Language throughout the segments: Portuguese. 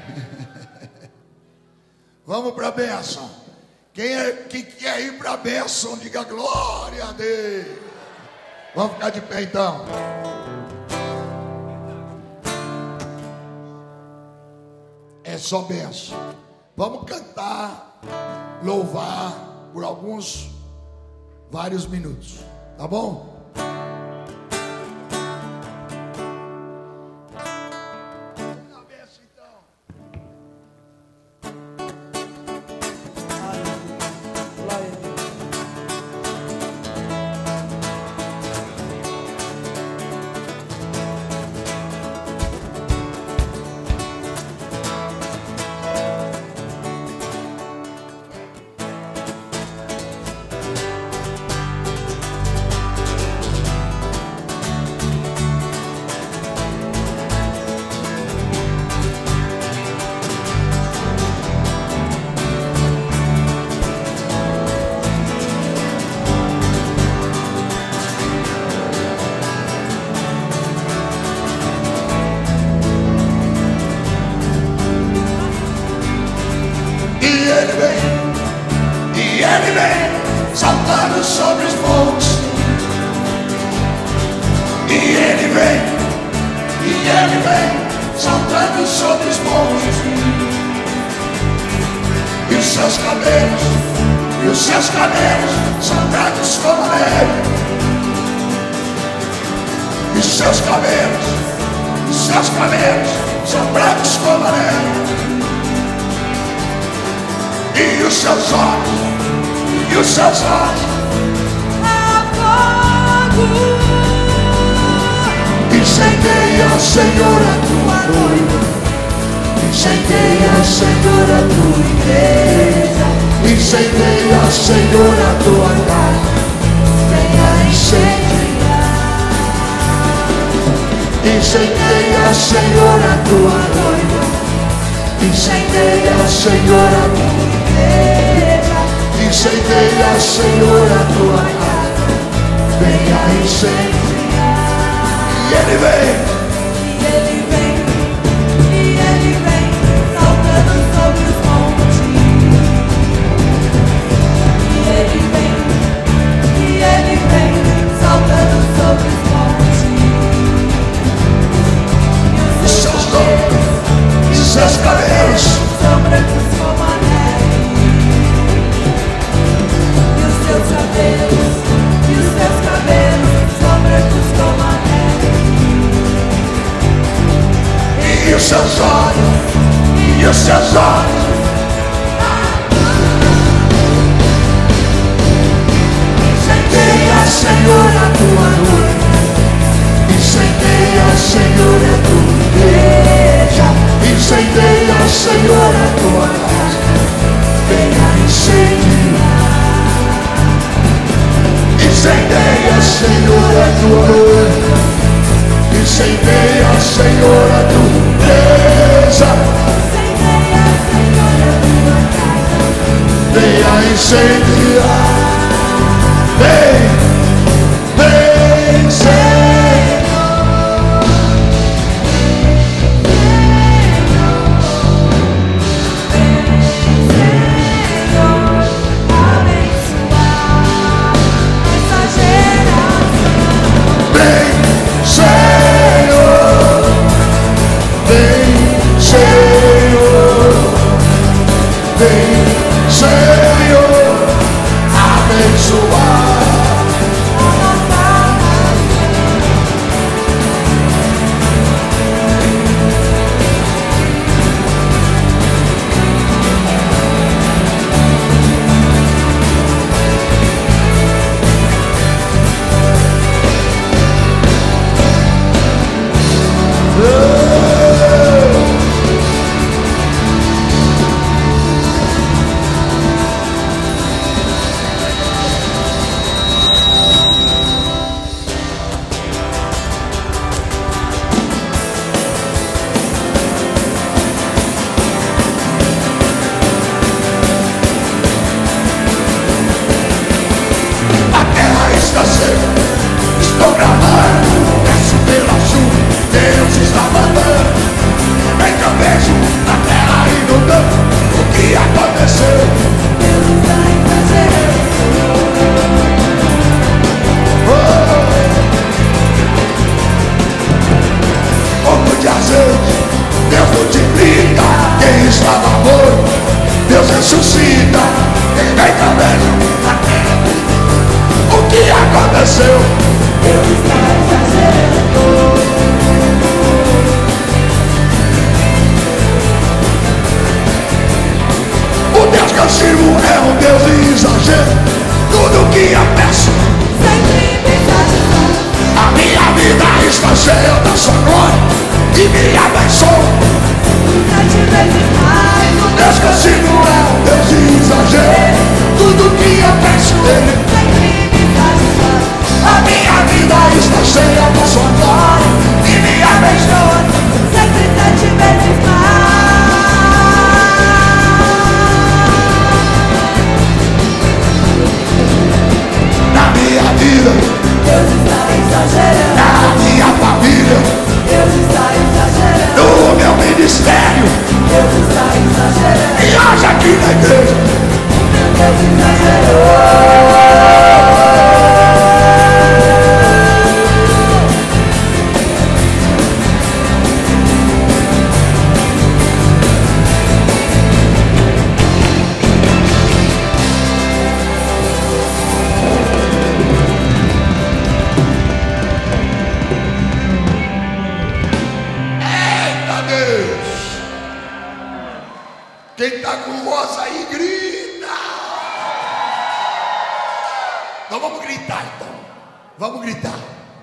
Vamos para a bênção. Quem quer ir para a bênção, diga glória a Deus. Vamos ficar de pé então. É só bênção. Vamos cantar, louvar por vários minutos. Tá bom? Ele vem saltando sobre os montes. E ele vem saltando sobre os montes. E os seus cabelos são brancos como a neve. E os seus cabelos são brancos como a neve. E os seus olhos incendeia, Senhor, a tua noiva. Incendeia, Senhor, a tua igreja. Incendeia, Senhor, a tua casa. Venha incendiar. Incendeia, Senhor, a tua noiva. Incendeia, Senhor, a tua igreja. Incendeia, Senhor, a tua casa. Venha incendiar. E ele vem, saltando sobre os montes. E ele vem, saltando sobre os montes. E os seus cabelos são brancos como a neve. E os seus cabelos são brancos como a neve. E os seus olhos incendeia, Senhor, a tua noiva. Incendeia, Senhor, a tua igreja. Incendeia, Senhor, a tua casa. Venha incendiar. Incendeia, Senhor, a tua noiva. Incendeia, Senhor, a tua igreja. Incendeia, Senhor, a tua casa. Venha incendiar. Vem, Senhor. Senhor, Quem está com voz aí, grita. Então vamos gritar, então. Vamos gritar.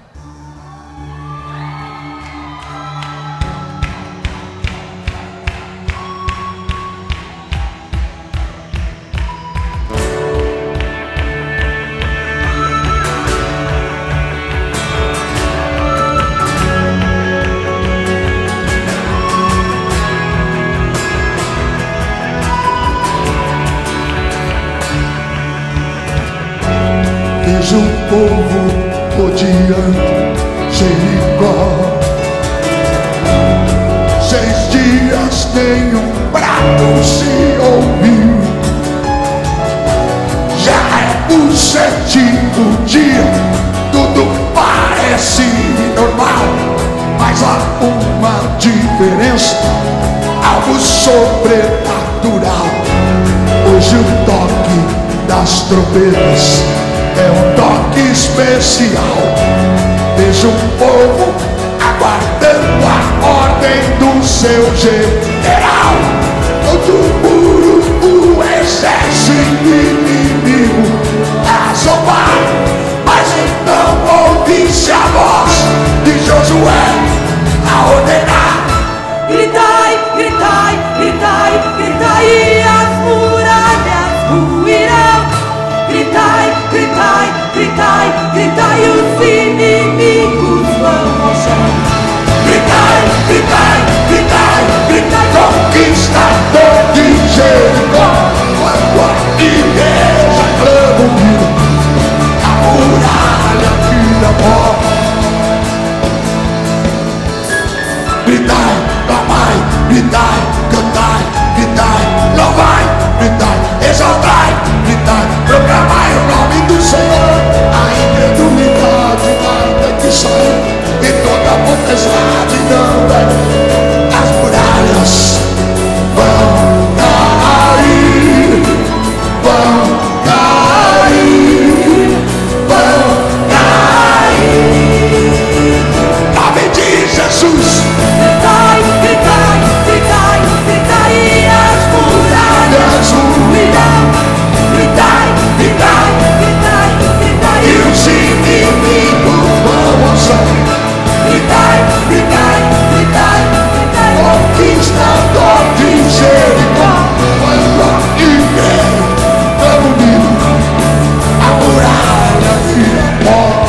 Vejo um povo rodeando Jericó, 6 dias nenhum prato se ouviu. Já é o 7º dia, tudo parece normal, mas há uma diferença, algo sobrenatural. Hoje o toque das trombetas é um toque especial. Vejo um povo aguardando a ordem do seu general. Todo muro, o exército inimigo a zombar, mas então ouvi-se a voz de Josué a ordenar: gritai, gritai, gritai, gritai, e as muralhas ruirão. Gritai, gritai, gritai, gritai, os inimigos vão ao chão. Gritai, gritai, gritai, gritai, conquistador de Jericó. Quando a igreja clama unido, a muralha vira pó. Gritai, clamai, gritai, cantai, gritai, louvai, gritai, exaltai, gritai, proclamai o nome do Senhor. A incredulidade vai ter que sair, e toda a potestade não vai. As muralhas vão cair, vão cair, vão cair. Nome de Jesus. Gritai, gritai, gritai, gritai, e as muralhas ruirão. Gritai, gritai, gritai, gritai, E os inimigos vão ao chão. gritai, gritai, gritai, gritai, Conquistador de Jericó. Quando a igreja clama unido, a muralha vira pó.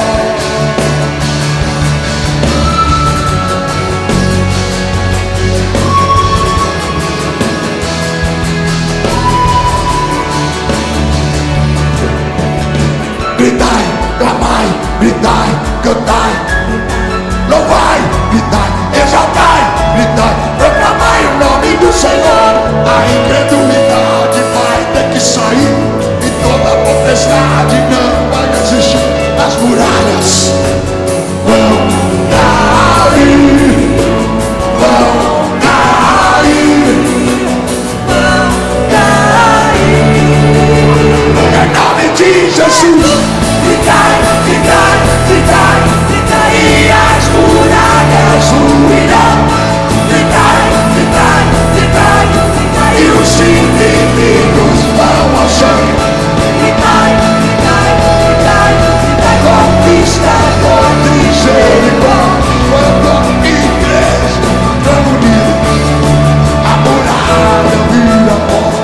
Gritai, clamai, gritai, cantai, louvai, gritai, exaltai, gritai, proclamai o nome do Senhor. A incredulidade vai ter que sair, e toda a potestade não vai existir. As muralhas vão cair, vão cair, vão cair. em nome de Jesus. Gritai, gritai, gritai, gritai, e as muralhas ruirão. Gritai, gritai, gritai, gritai, E os inimigos vão ao chão. gritai, gritai, gritai, gritai, Conquistador de Jericó. Quando a igreja clama unido, a muralha vira pó.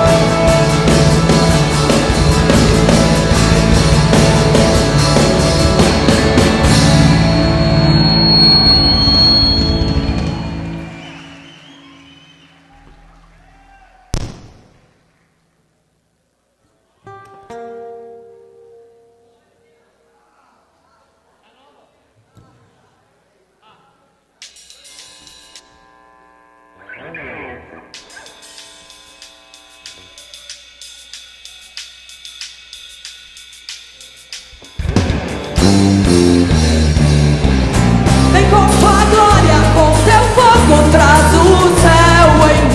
vem com tua glória, com teu fogo, traz o céu em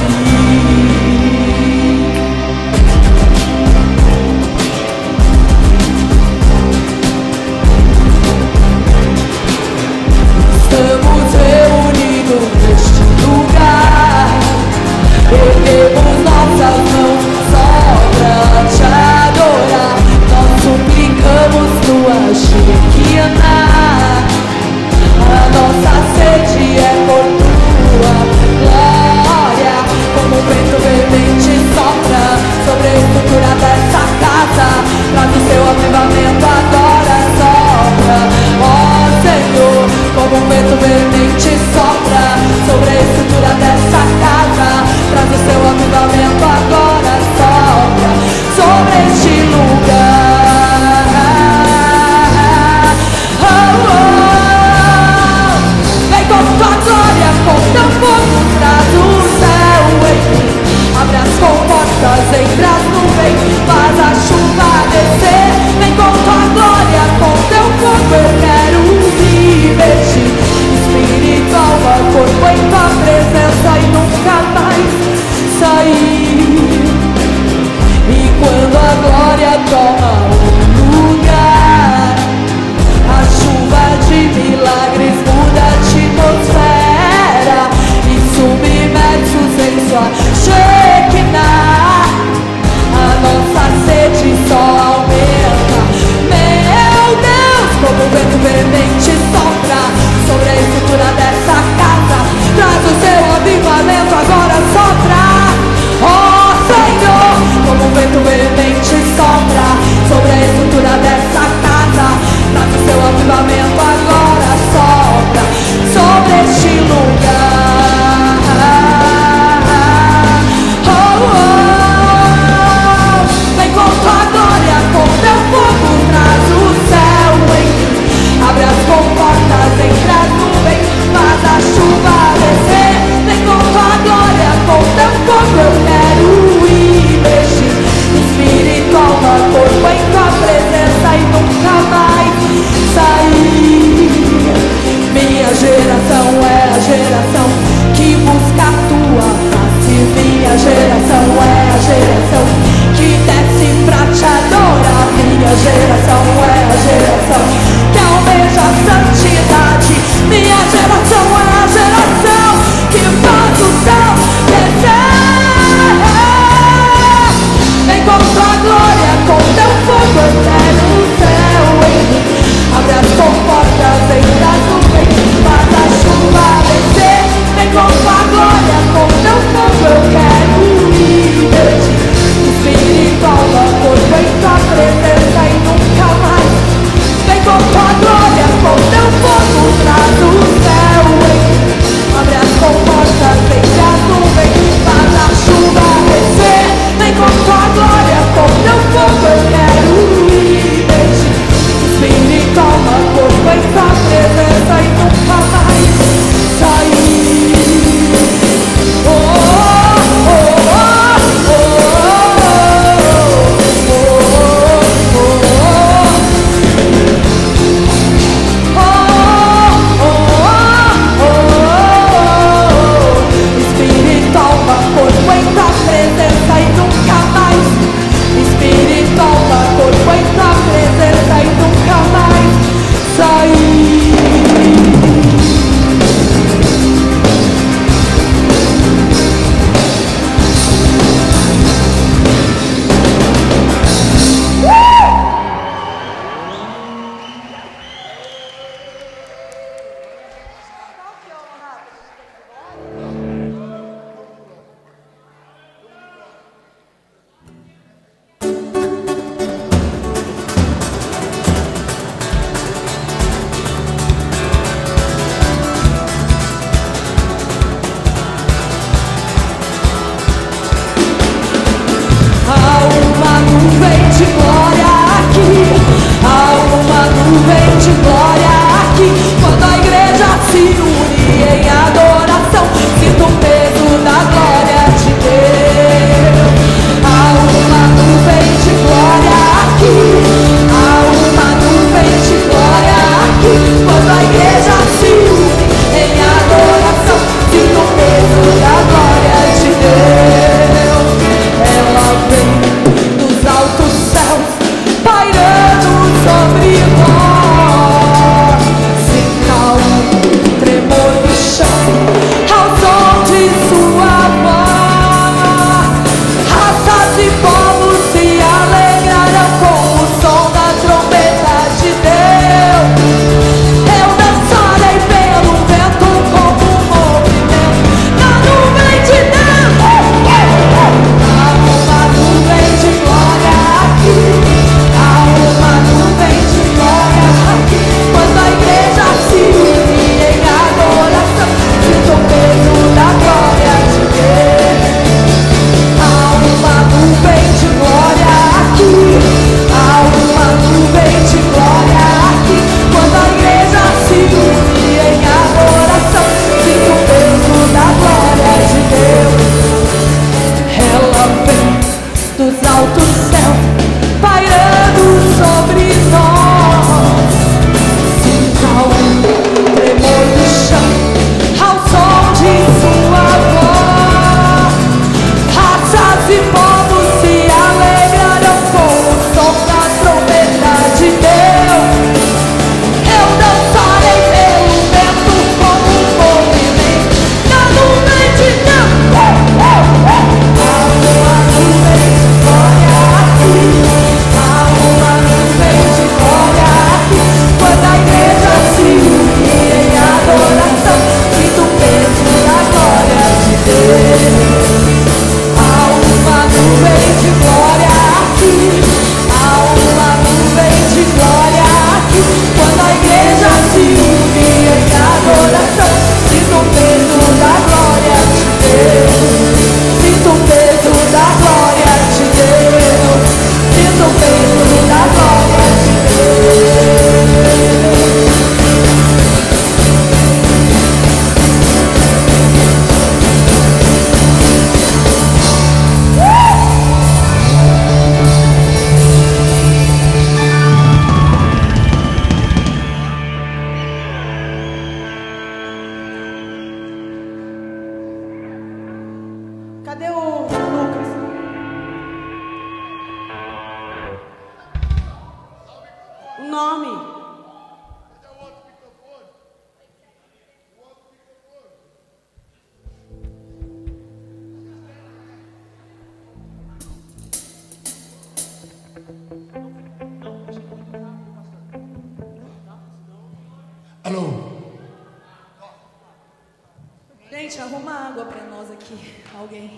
mim. Estamos reunidos neste lugar, erguemos nossas toma o lugar. A chuva de milagres muda a atmosfera e submersos em sua Shekinah. A nossa sede só aumenta. Meu Deus, como o vento veemente sopra sobre a estrutura dessa casa. Traz o seu avivamento, agora sopra. Oh Senhor, como o vento veemente sopra sobre a estrutura dessa casa. Traz o seu avivamento, agora sopra sobre este lugar. Oh, oh. Vem com tua glória, com teu fogo, traz o céu em mim. Abre as comportas entre as nuvens, faz a chuva descer. Vem com tua glória, com teu fogo, eu quero imergir. Inspire, toma corpo em tua presença e nunca mais sair. Minha geração é a geração que busca a tua face. Minha geração é a geração que desce pra te adorar. Minha geração é a geração que almeja a santidade. Minha geração é a geração que faz o céu descer. Vem com tua glória, com teu fogo, eu quero o céu em mim. Abre as comportas entre as nuvens, faz a chuva descer. Vem com tua glória, com teu fogo, eu quero imergir. Lucas. O nome. Alô? Gente, arruma água pra nós aqui. Alguém.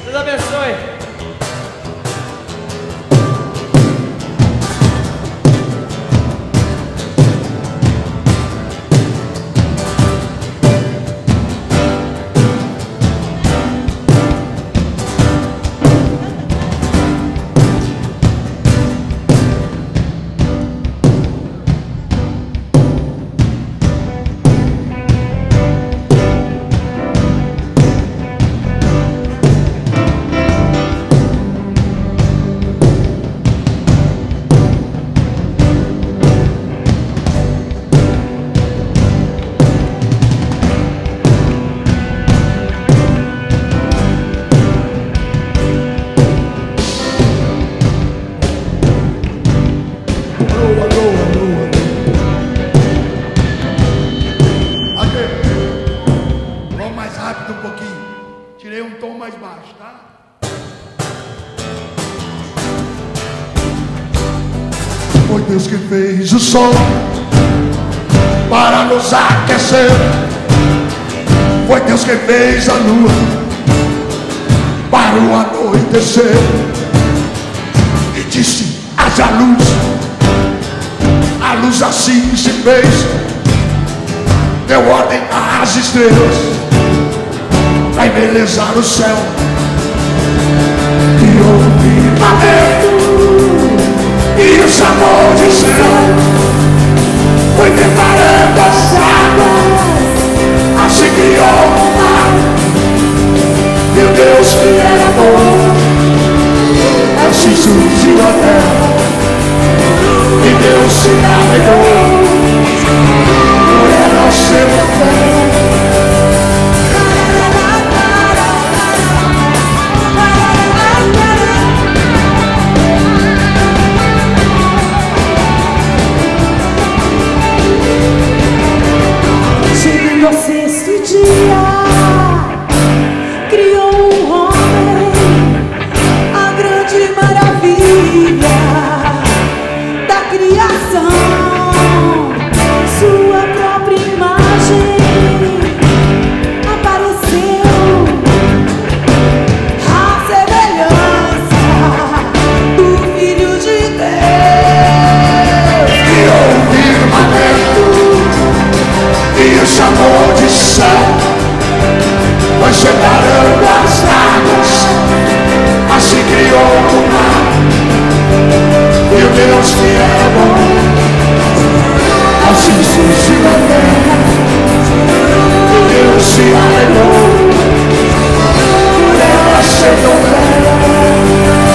Deus abençoe. Foi Deus que fez o sol para nos aquecer. Foi Deus que fez a lua para o anoitecer. E disse: haja luz. A luz assim se fez. Deu ordem às estrelas para embelezar o céu. E houve firmamento e o chamou de céu. Foi preparando as águas, assim criou o mar. Meu Deus que era bom, assim surgiu a terra. E Deus se alegrou por ela ser a terra. No sexto dia criou um homem, a grande maravilha da criação, sua própria imagem apareceu, a semelhança do Filho de Deus. Criou um firmamento e o chamou de céu. Foi separando as águas, assim criou o mar. E o Deus que é bom, assim surgiu a terra. E Deus se alegrou por ela ser tão bela.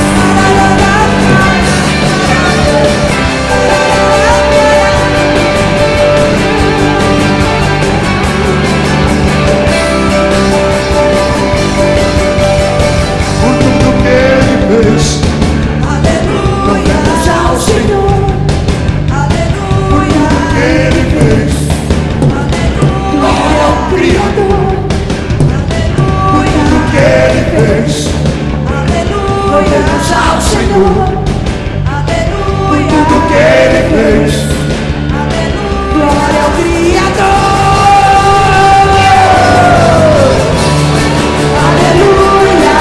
Aleluia ao Senhor, aleluia, Ele fez. glória ao Criador, aleluia, Tudo que Ele fez. aleluia ao Senhor, aleluia, Tudo que Ele fez. aleluia, glória ao Criador, aleluia,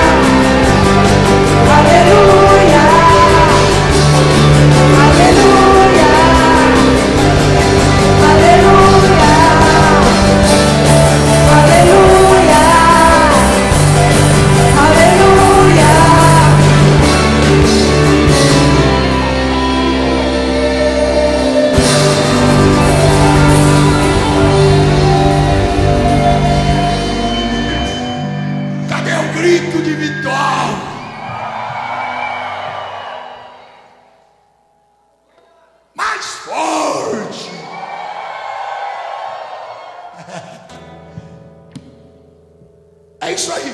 aleluia, aleluia, aleluia, aleluia, aleluia. Cadê o grito de vitória? Mais forte. É isso aí.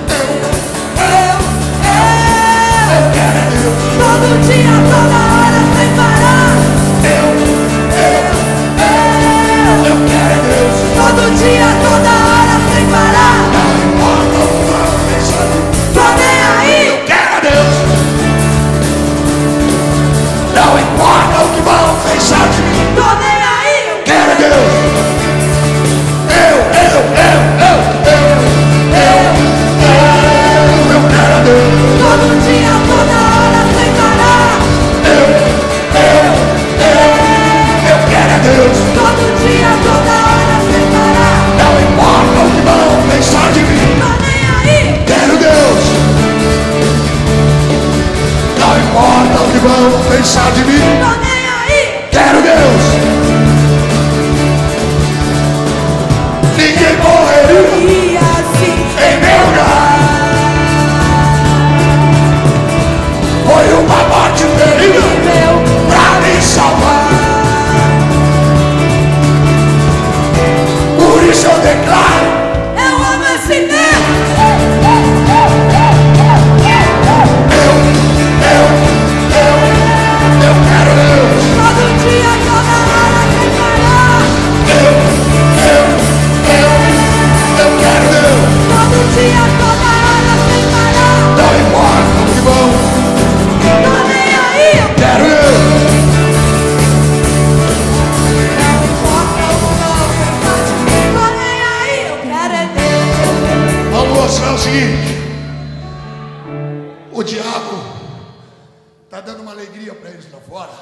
Todo dia, toda hora. Não importa o que vão pensar de mim. Tô nem aí, eu Quero Deus. Eu quero a Deus. todo dia, toda hora, sem parar. Eu quero a Deus. Todo dia, toda hora, sem parar. Não importa o que vão pensar de mim. Tô nem aí, Quero Deus. Não importa o que vão pensar de mim. tô nem aí. Quero Deus. Ninguém morreria E assim, em meu lugar. Foi uma morte terrível meu, pra me salvar. Por isso eu declaro: eu amo esse Deus. eu quero Deus. Todo dia, toda hora, sem parar. Eu quero Deus. Todo dia, toda hora, sem parar. Não importa o que vão. Tô nem aí, eu Quero Deus. não importa o que vão pensar de mim. Tô nem aí, eu quero é Deus. Vamos mostrar o seguinte: o diabo está dando uma alegria para eles lá fora,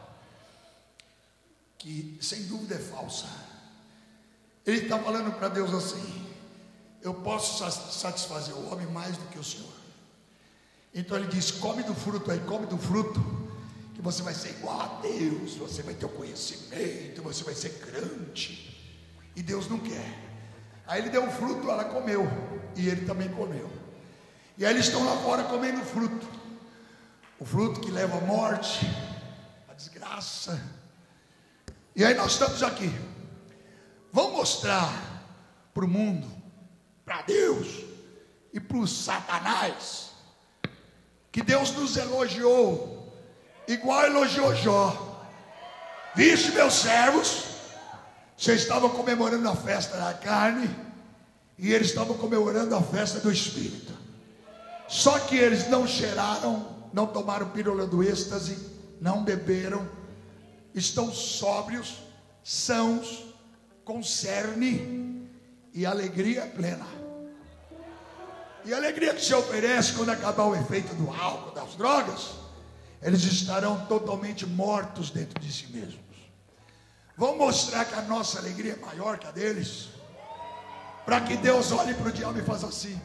que sem dúvida é falsa. Ele está falando para Deus assim: eu posso satisfazer o homem mais do que o Senhor. Então ele diz: come do fruto aí, come do fruto, que você vai ser igual a Deus, você vai ter o conhecimento, você vai ser grande. E Deus não quer. Aí ele deu um fruto, ela comeu, e ele também comeu. E aí eles estão lá fora comendo fruto, o fruto que leva à morte, a desgraça. E aí nós estamos aqui. Vamos mostrar para o mundo, para Deus e para o Satanás, que Deus nos elogiou, igual elogiou Jó. Viste, meus servos, vocês estavam comemorando a festa da carne, e eles estavam comemorando a festa do Espírito. Só que eles não cheiraram, não tomaram pílula do êxtase, não beberam, estão sóbrios, sãos, com cerne e alegria plena. E a alegria que se oferece quando acabar o efeito do álcool, das drogas, eles estarão totalmente mortos dentro de si mesmos. Vamos mostrar que a nossa alegria é maior que a deles, para que Deus olhe para o diabo e faça assim.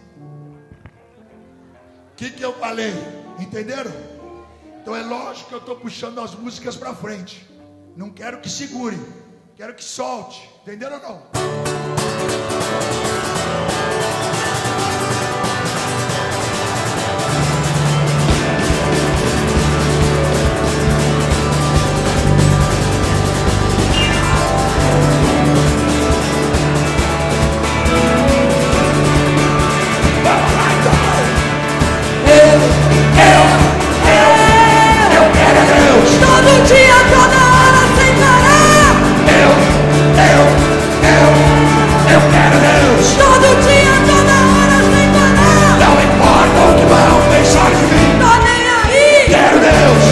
O que eu falei? Entenderam? Então é lógico que eu estou puxando as músicas para frente. Não quero que segure, quero que solte. Entenderam ou não? Todo dia, toda hora, sem parar. Eu quero Deus. Todo dia, toda hora, sem parar. Não importa o que vão pensar de mim. Tô nem aí. Quero Deus.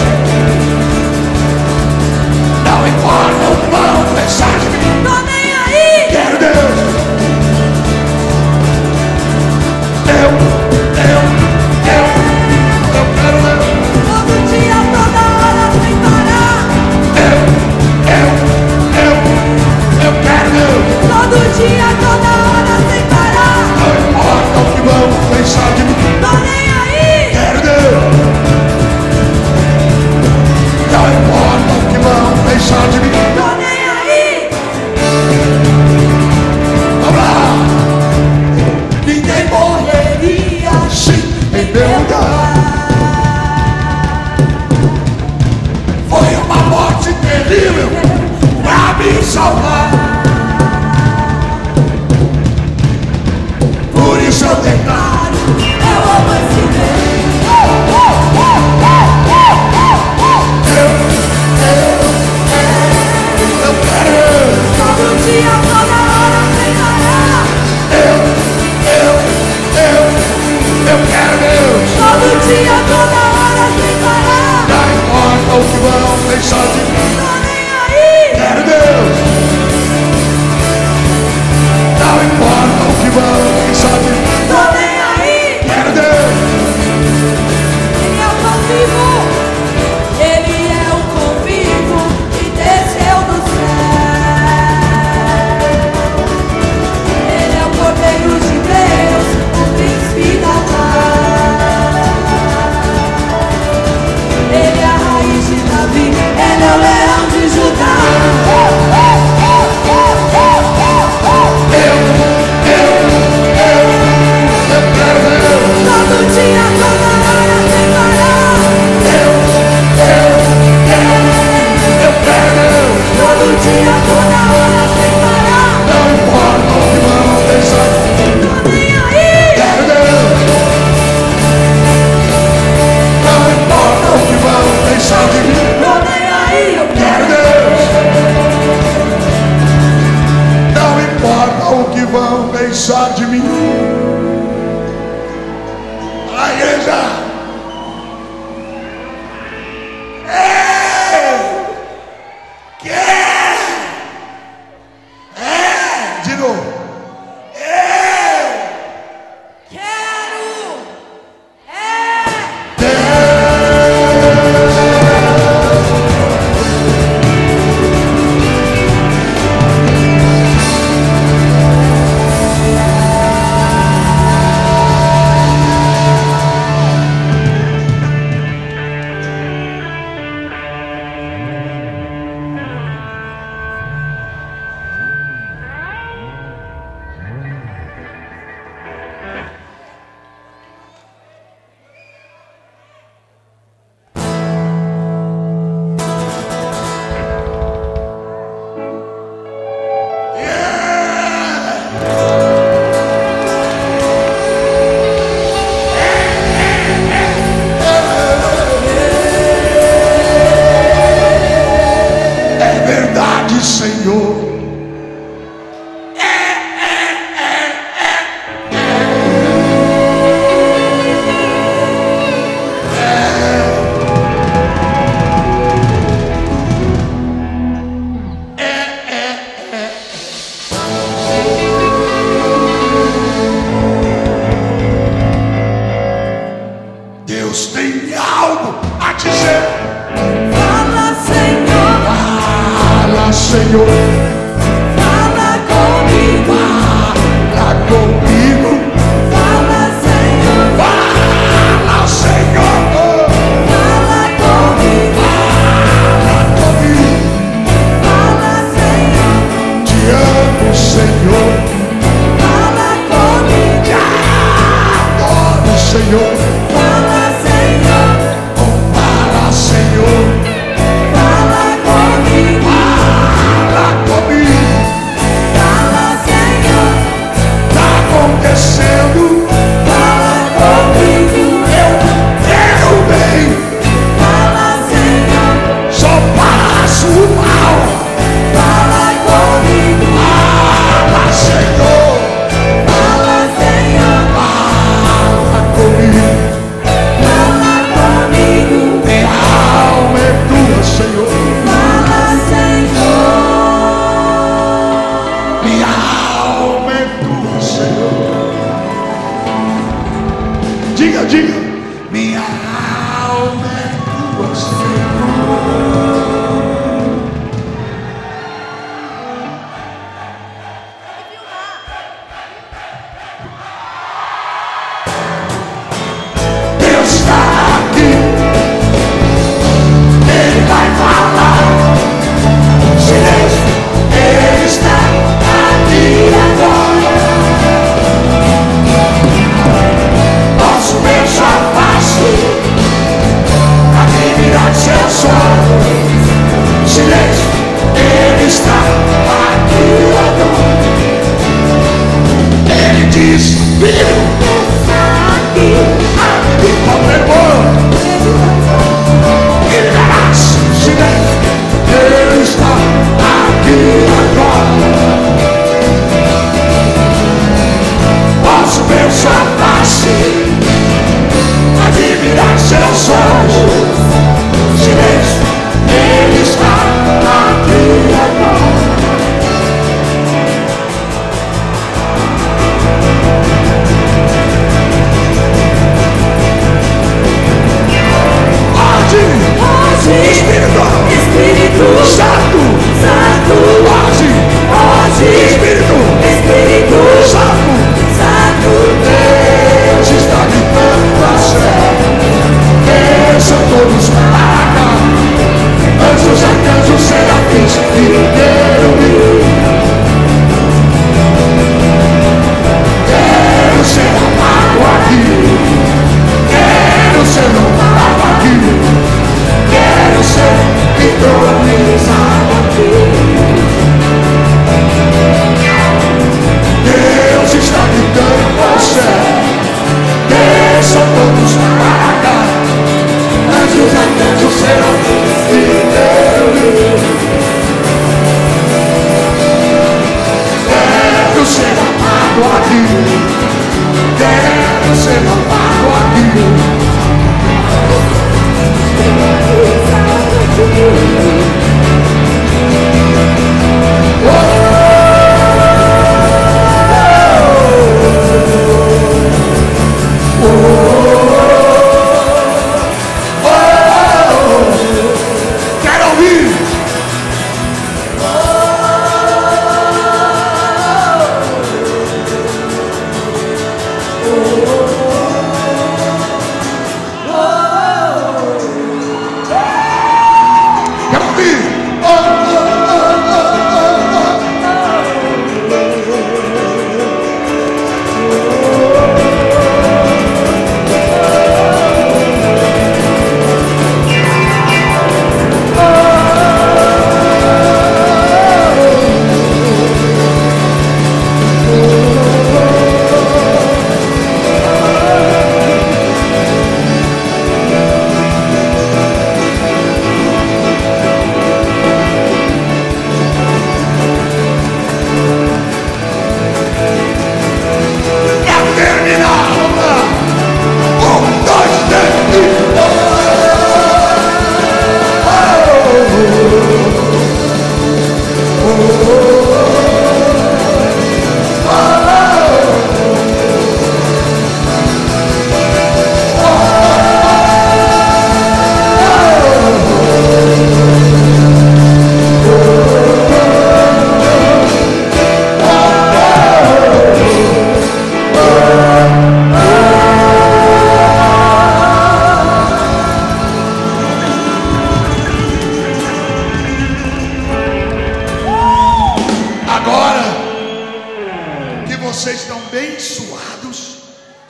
Não importa o que vão pensar de mim. Tô nem aí. Quero Deus. Eu quero Deus. Todo dia, toda hora, sem parar. Eu quero Deus. Todo dia, toda hora, sem parar. Não importa o que vão pensar de mim. Tô nem aí. Quero Deus. Não importa o que vão pensar de mim. Tô nem aí. Vamos lá. Ninguém morreria sim em meu lugar. Foi uma morte terrível pra me salvar. Por isso eu declaro: Eu amo esse Deus. eu quero. Todo dia, toda hora, sem parar. Eu quero Deus. Todo dia, toda hora, sem parar. Não importa o que vão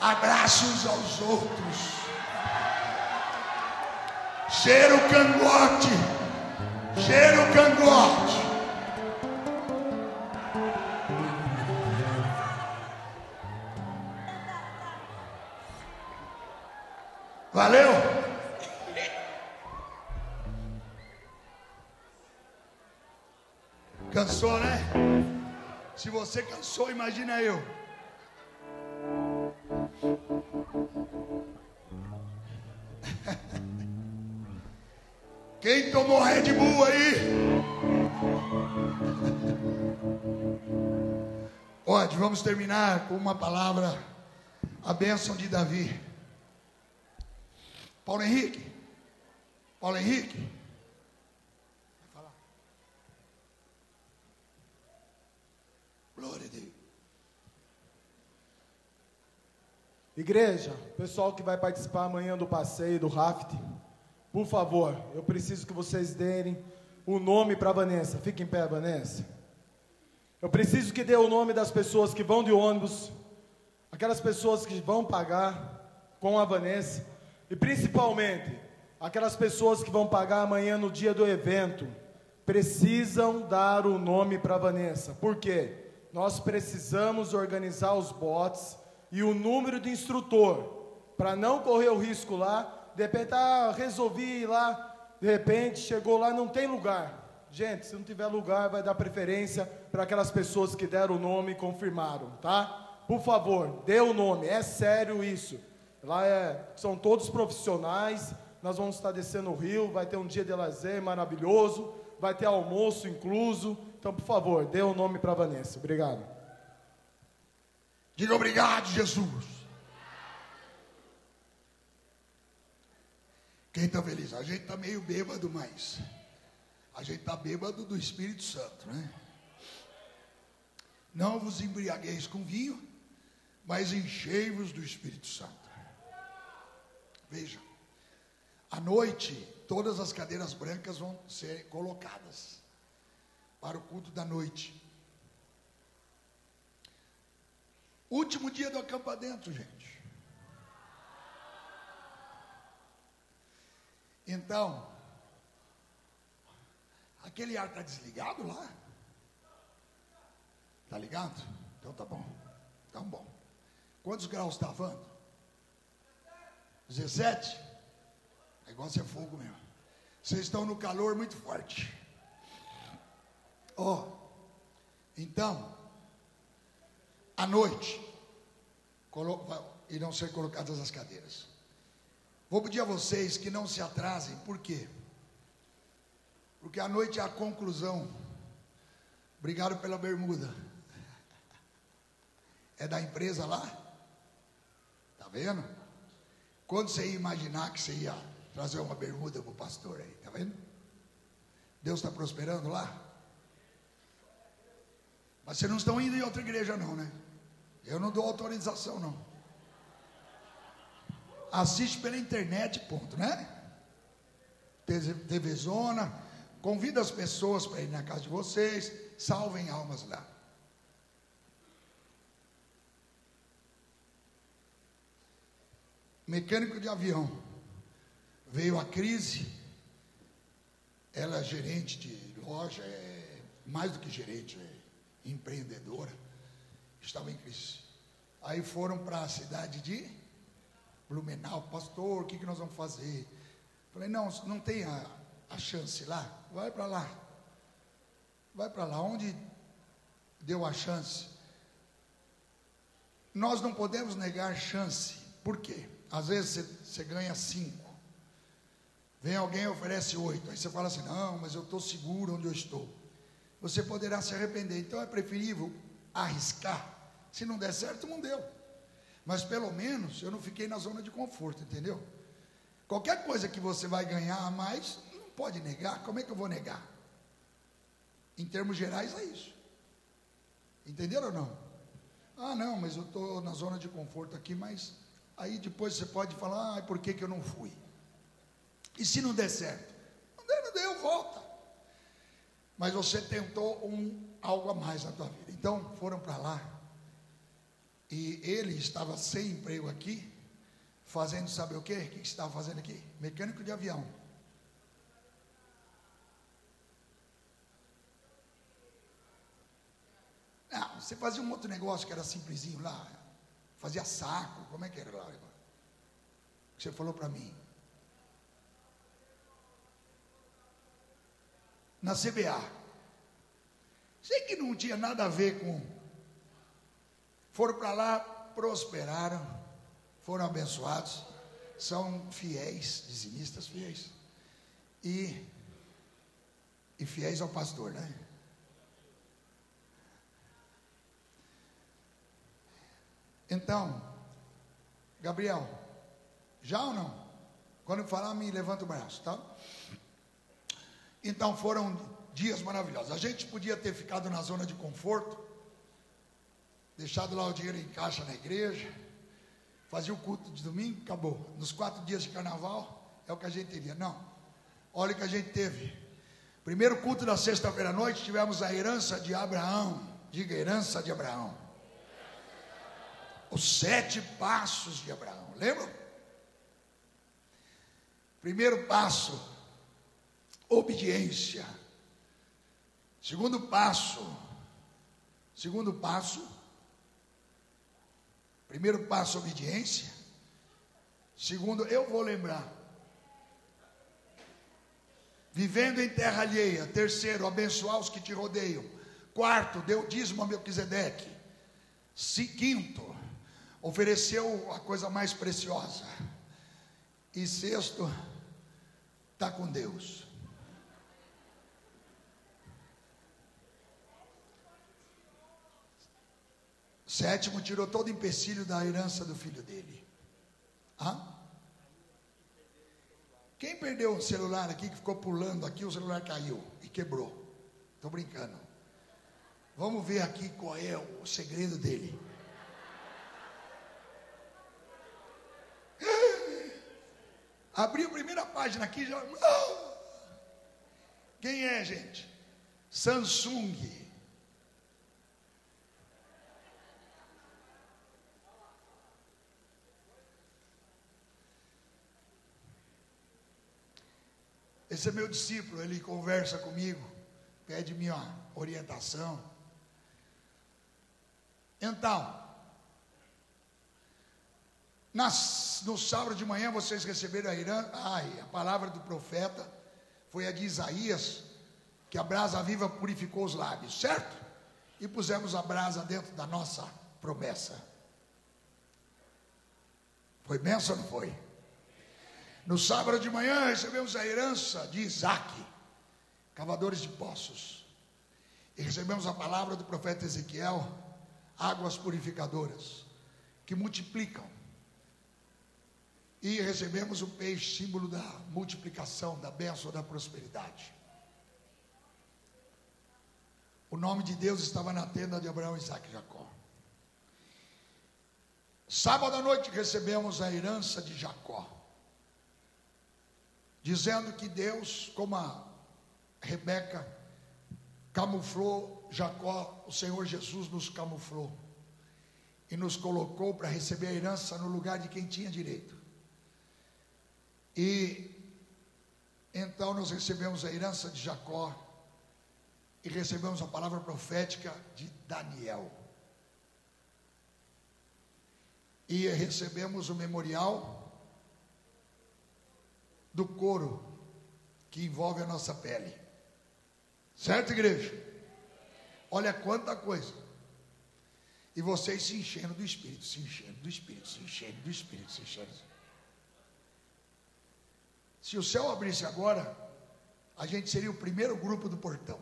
Abrace uns aos outros. Cheira o cangote. Cheira o cangote. Valeu? Cansou, né? Se você cansou, imagina eu. Quem tomou Red Bull aí? Pode, vamos terminar com uma palavra, a bênção de Davi. Paulo Henrique. Paulo Henrique. Vai falar. Glória a Deus. Igreja, pessoal que vai participar amanhã do passeio, do raft, por favor, eu preciso que vocês deem o nome para a Vanessa. Fique em pé, Vanessa. Eu preciso que dê o nome das pessoas que vão de ônibus, aquelas pessoas que vão pagar com a Vanessa, e principalmente aquelas pessoas que vão pagar amanhã no dia do evento. Precisam dar o nome para a Vanessa. Por quê? Nós precisamos organizar os bots e o número de instrutor, para não correr o risco lá. De repente, resolvi ir lá, de repente, chegou lá, não tem lugar. Gente, se não tiver lugar, vai dar preferência para aquelas pessoas que deram o nome e confirmaram, tá? Por favor, dê o nome, é sério isso. Lá são todos profissionais, nós vamos estar descendo o rio, vai ter um dia de lazer maravilhoso, vai ter almoço incluso. Então, por favor, dê o nome para a Vanessa. Obrigado. Diga obrigado, Jesus. Quem está feliz? A gente está meio bêbado, mas a gente está bêbado do Espírito Santo, né? Não vos embriagueis com vinho, mas enchei-vos do Espírito Santo. Veja, à noite, todas as cadeiras brancas vão ser colocadas para o culto da noite. Último dia do acampamento, gente. Então, aquele ar está desligado lá? Está ligado? Então tá bom. Então bom. Quantos graus está vando? 17? O negócio é fogo mesmo. Vocês estão no calor muito forte. Então, à noite, irão ser colocadas as cadeiras. Vou pedir a vocês que não se atrasem. Por quê? Porque à noite é a conclusão. Obrigado pela bermuda. É da empresa lá? Tá vendo? Quando você ia imaginar que você ia trazer uma bermuda para o pastor aí? Tá vendo? Deus está prosperando lá? Mas vocês não estão indo em outra igreja não, né? Eu não dou autorização não. Assiste pela internet, ponto, né? TV Zona. Convida as pessoas para ir na casa de vocês. Salvem almas lá. Mecânico de avião. Veio a crise. Ela é gerente de loja. É mais do que gerente, é empreendedora. Estava em crise. Aí foram para a cidade de Blumenau. Pastor, o que nós vamos fazer? Falei, não tem a chance lá. Vai para lá. Vai para lá. Onde deu a chance? Nós não podemos negar chance. Por quê? Às vezes você ganha 5. Vem alguém e oferece 8. Aí você fala assim, não, mas eu estou seguro onde eu estou. Você poderá se arrepender. Então é preferível arriscar. Se não der certo, não deu. Mas pelo menos eu não fiquei na zona de conforto, entendeu? Qualquer coisa que você vai ganhar a mais, não pode negar. Como é que eu vou negar? Em termos gerais é isso. Entenderam ou não? Ah, não, mas eu estou na zona de conforto aqui, mas aí depois você pode falar, por que eu não fui? E se não der certo? Não deu, volta. Mas você tentou algo a mais na tua vida. Então foram para lá. E ele estava sem emprego aqui, fazendo sabe o quê? O que você estava fazendo aqui? Mecânico de avião. Não, você fazia um outro negócio que era simplesinho lá, fazia saco, como é que era lá? Que você falou para mim. Na CBA. Sei que não tinha nada a ver com. Foram para lá, prosperaram, foram abençoados, são fiéis, dizimistas fiéis. E fiéis ao pastor, né? Então, Gabriel, já ou não? Quando eu falar, me levanta o braço, tá? Então foram dias maravilhosos. A gente podia ter ficado na zona de conforto, deixado lá o dinheiro em caixa na igreja, fazia o culto de domingo, acabou. Nos 4 dias de carnaval, é o que a gente teria. Não, olha o que a gente teve. Primeiro culto da sexta-feira à noite, tivemos a herança de Abraão. Diga, herança de Abraão. Os 7 passos de Abraão, lembram? Primeiro passo, obediência. Segundo passo, primeiro passo, obediência. Segundo, eu vou lembrar, vivendo em terra alheia. Terceiro, abençoar os que te rodeiam. Quarto, deu dízimo a Melquisedeque. Quinto, ofereceu a coisa mais preciosa. E sexto, está com Deus. Sétimo, tirou todo o empecilho da herança do filho dele. Quem perdeu o celular aqui, que ficou pulando aqui, o celular caiu e quebrou? Estou brincando. Vamos ver aqui qual é o segredo dele. Abri a primeira página aqui, já. Quem é, gente? Samsung. Esse é meu discípulo, ele conversa comigo, pede minha orientação. Então, no sábado de manhã vocês receberam a palavra do profeta, foi a de Isaías, que a brasa viva purificou os lábios, certo? E pusemos a brasa dentro da nossa promessa. Foi bênção ou não foi? No sábado de manhã recebemos a herança de Isaac, cavadores de poços. E recebemos a palavra do profeta Ezequiel, águas purificadoras, que multiplicam. E recebemos o peixe, símbolo da multiplicação, da bênção, da prosperidade. O nome de Deus estava na tenda de Abraão, Isaac e Jacó. Sábado à noite recebemos a herança de Jacó, dizendo que Deus, como a Rebeca camuflou Jacó, o Senhor Jesus nos camuflou e nos colocou para receber a herança no lugar de quem tinha direito. E então nós recebemos a herança de Jacó e recebemos a palavra profética de Daniel. E recebemos o memorial do couro que envolve a nossa pele. Certo, igreja? Olha quanta coisa. E vocês se enchendo do Espírito, se enchendo do Espírito, se enchendo do Espírito, se enchendo. Se o céu abrisse agora, a gente seria o primeiro grupo do portão.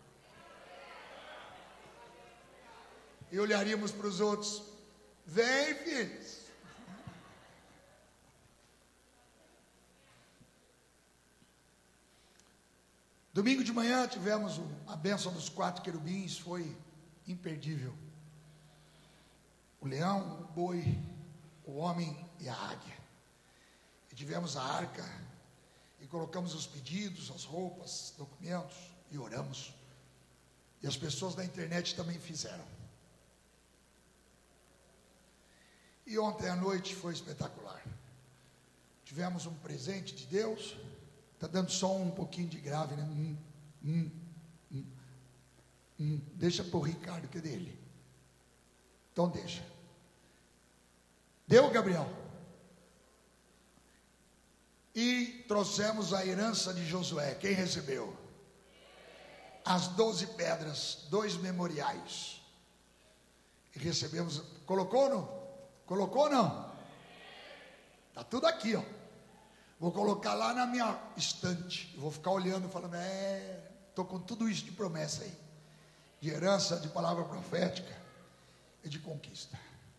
E olharíamos para os outros. Vem, filhos. Domingo de manhã tivemos a bênção dos 4 querubins, foi imperdível. O leão, o boi, o homem e a águia. E tivemos a arca, e colocamos os pedidos, as roupas, documentos, e oramos. E as pessoas da internet também fizeram. E ontem à noite foi espetacular. Tivemos um presente de Deus. Está dando só um pouquinho de grave, né? Deixa para o Ricardo, que é dele. Então deixa. Deu, Gabriel? E trouxemos a herança de Josué. Quem recebeu? As 12 pedras, 2 memoriais. E recebemos. Colocou não? Colocou não? Está tudo aqui, ó. Vou colocar lá na minha estante. Vou ficar olhando, falando, estou com tudo isso de promessa aí. De herança, de palavra profética e de conquista.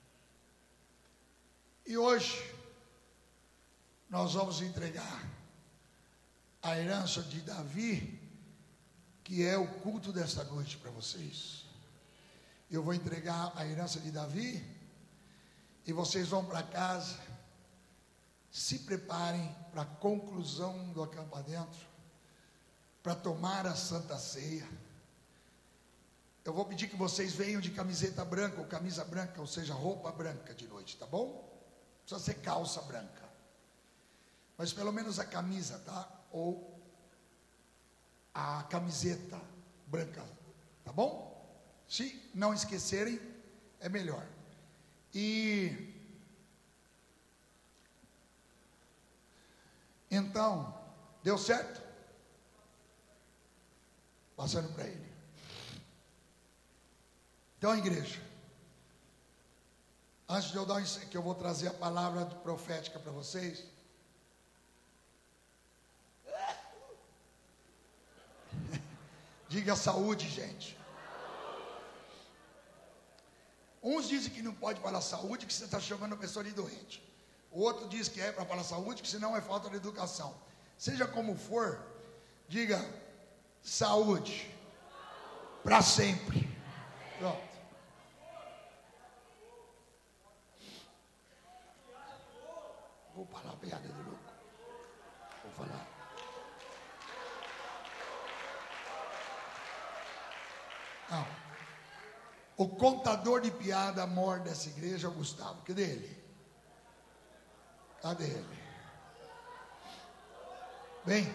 E hoje, nós vamos entregar a herança de Davi, que é o culto desta noite para vocês. Eu vou entregar a herança de Davi, e vocês vão para casa, se preparem para a conclusão do acampamento, para tomar a Santa Ceia. Eu vou pedir que vocês venham de camiseta branca, ou camisa branca, ou seja, roupa branca de noite, tá bom? Não precisa ser calça branca, mas pelo menos a camisa, tá? Ou a camiseta branca, tá bom? Se não esquecerem, é melhor. E então, deu certo? Passando para ele. Então, igreja, antes de eu dar que eu vou trazer a palavra profética para vocês, diga saúde, gente. Uns dizem que não pode falar saúde, que você está chamando a pessoa de doente. O outro diz que é para falar saúde, que senão é falta de educação. Seja como for, diga saúde para sempre. Pronto. Vou falar piada de louco. Vou falar. Não. O contador de piada maior dessa igreja é o Gustavo. Cadê ele? Cadê ele? Vem.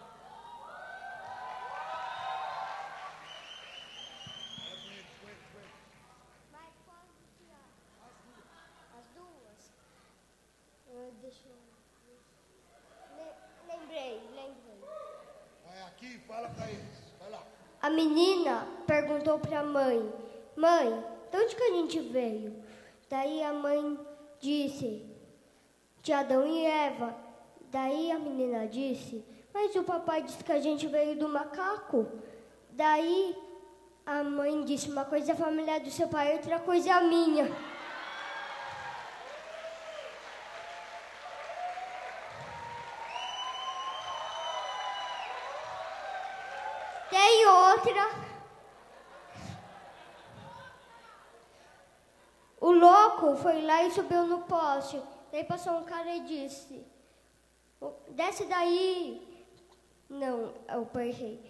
Mas pode tirar as duas. Deixa eu... Lembrei. Vai aqui e fala para eles. Vai lá. A menina perguntou para a mãe: Mãe, de onde que a gente veio? Daí a mãe disse: de Adão e Eva. Daí a menina disse: mas o papai disse que a gente veio do macaco. Daí a mãe disse: uma coisa é a família do seu pai, outra coisa é a minha. Tem outra. O louco foi lá e subiu no poste. Daí passou um cara e disse: desce daí. Não, eu errei.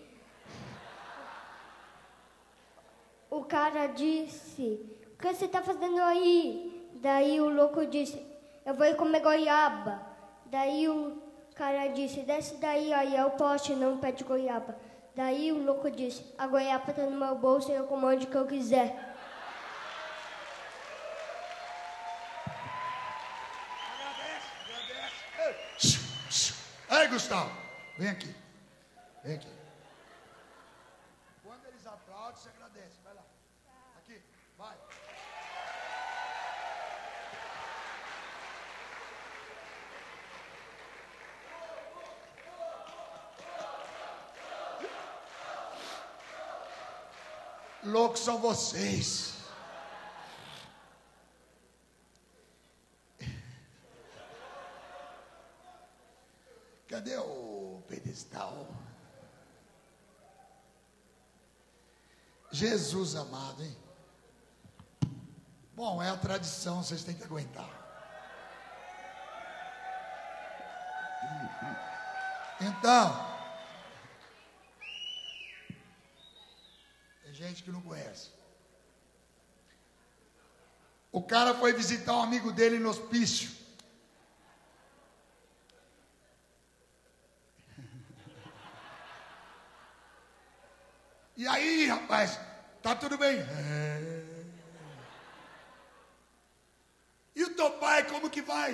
O cara disse: o que você está fazendo aí? Daí o louco disse: eu vou ir comer goiaba. Daí o cara disse: desce daí, aí é o poste, não pede goiaba. Daí o louco disse: a goiaba está no meu bolso e eu como onde que eu quiser. Ei, Gustavo, vem aqui. Vem aqui. Quando eles aplaudem, você agradece. Vai lá. Aqui, vai. Loucos são vocês. Cadê o pedestal? Jesus amado, hein? Bom, é a tradição, vocês têm que aguentar. Então, tem gente que não conhece. O cara foi visitar um amigo dele no hospício. E aí, rapaz, tá tudo bem? E o teu pai, como que vai?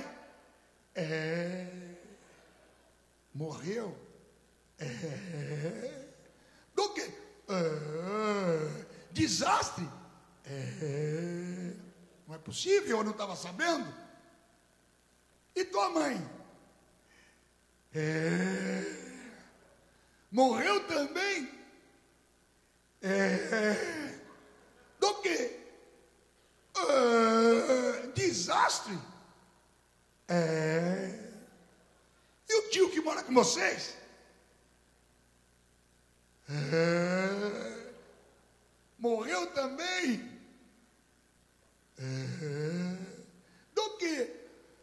Morreu? Do quê? Desastre? Não é possível, eu não estava sabendo. E tua mãe? Morreu também? Do quê? Desastre? E o tio que mora com vocês? Morreu também? Do quê?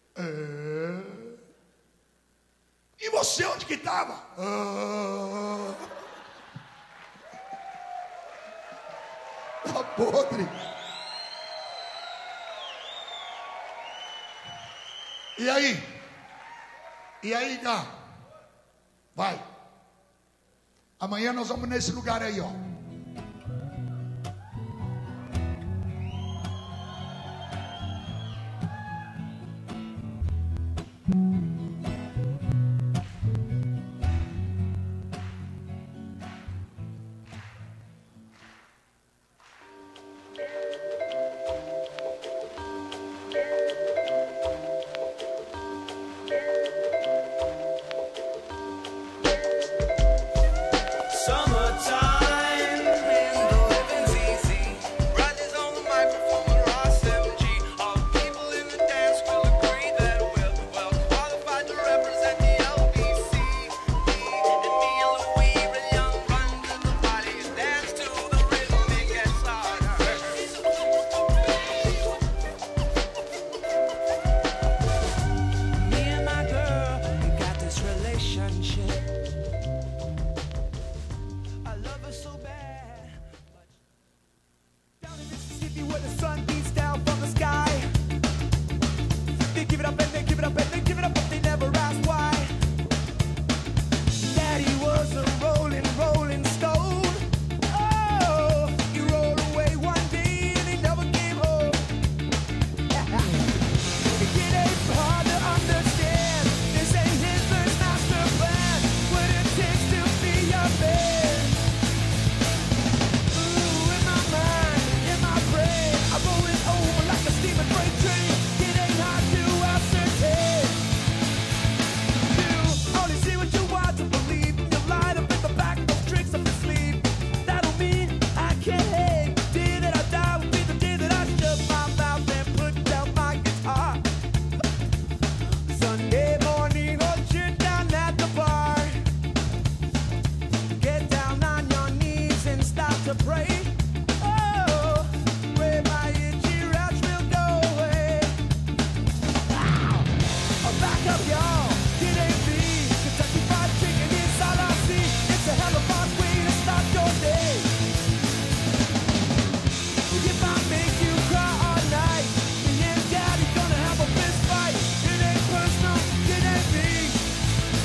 E você onde que estava? Tá podre. E aí? E aí, Gá? Vai. Amanhã nós vamos nesse lugar aí, ó.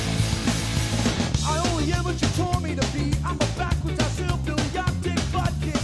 What you told me to be, I'm a backwards, I still feel your dick butt.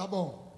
Tá bom.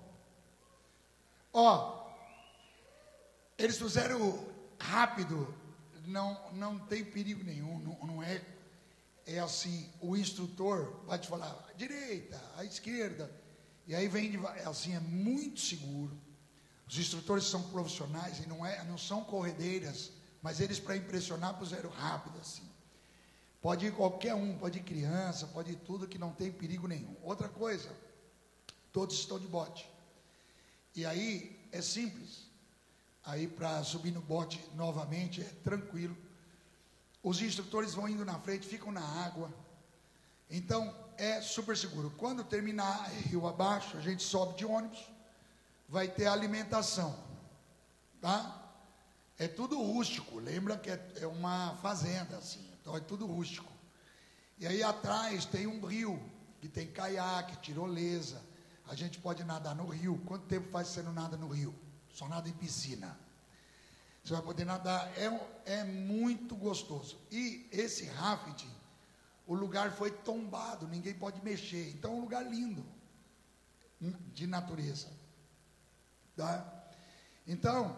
Ó, eles fizeram rápido, não tem perigo nenhum, não é assim, o instrutor vai te falar, à direita, à esquerda, e aí vem, assim, é muito seguro. Os instrutores são profissionais e não são corredeiras, mas eles, para impressionar, puseram rápido assim. Pode ir qualquer um, pode ir criança, pode ir tudo, que não tem perigo nenhum. Outra coisa, todos estão de bote. E aí é simples. Aí para subir no bote novamente é tranquilo. Os instrutores vão indo na frente, ficam na água. Então é super seguro. Quando terminar rio abaixo, a gente sobe de ônibus, vai ter alimentação, tá? É tudo rústico, lembra que é uma fazenda assim, então é tudo rústico. E aí atrás tem um rio, que tem caiaque, tirolesa, a gente pode nadar no rio. Quanto tempo faz você não nada no rio? Só nada em piscina. Você vai poder nadar, é muito gostoso. E esse rafting, o lugar foi tombado, ninguém pode mexer, então é um lugar lindo, de natureza, tá? Então,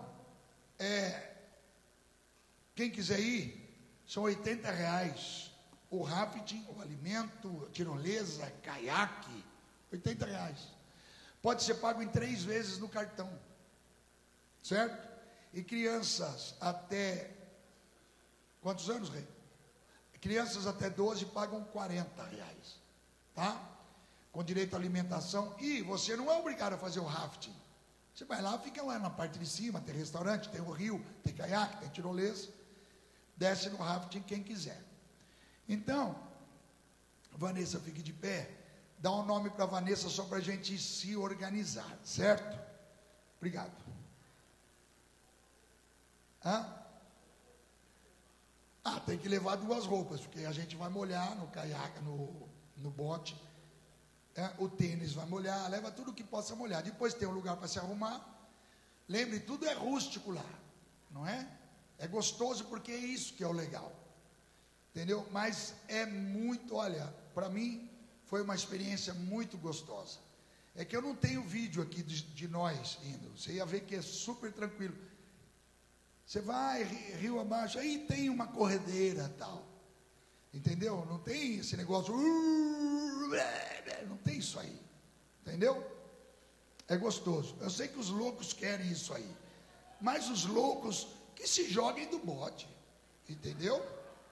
quem quiser ir, são R$80, o rafting, o alimento, tirolesa, caiaque, R$80, pode ser pago em 3 vezes no cartão, certo? E crianças até, quantos anos, Rei? Crianças até 12 pagam R$40, tá? Com direito à alimentação, e você não é obrigado a fazer o rafting, você vai lá, fica lá na parte de cima, tem restaurante, tem o rio, tem caiaque, tem tirolesa, desce no rafting quem quiser. Então, Vanessa, fique de pé, dá um nome para Vanessa só para a gente se organizar, certo? Obrigado. Tem que levar 2 roupas, porque a gente vai molhar no caiaque, no bote, o tênis vai molhar, leva tudo que possa molhar, depois tem um lugar para se arrumar. Lembre, tudo é rústico lá, não é? É gostoso porque é isso que é o legal, entendeu? Mas é muito, olha, para mim foi uma experiência muito gostosa. É que eu não tenho vídeo aqui de nós indo, você ia ver que é super tranquilo. Você vai rio abaixo, aí tem uma corredeira tal, entendeu? Não tem esse negócio, não tem isso aí, entendeu? É gostoso. Eu sei que os loucos querem isso aí, mas os loucos que se joguem do bote, entendeu?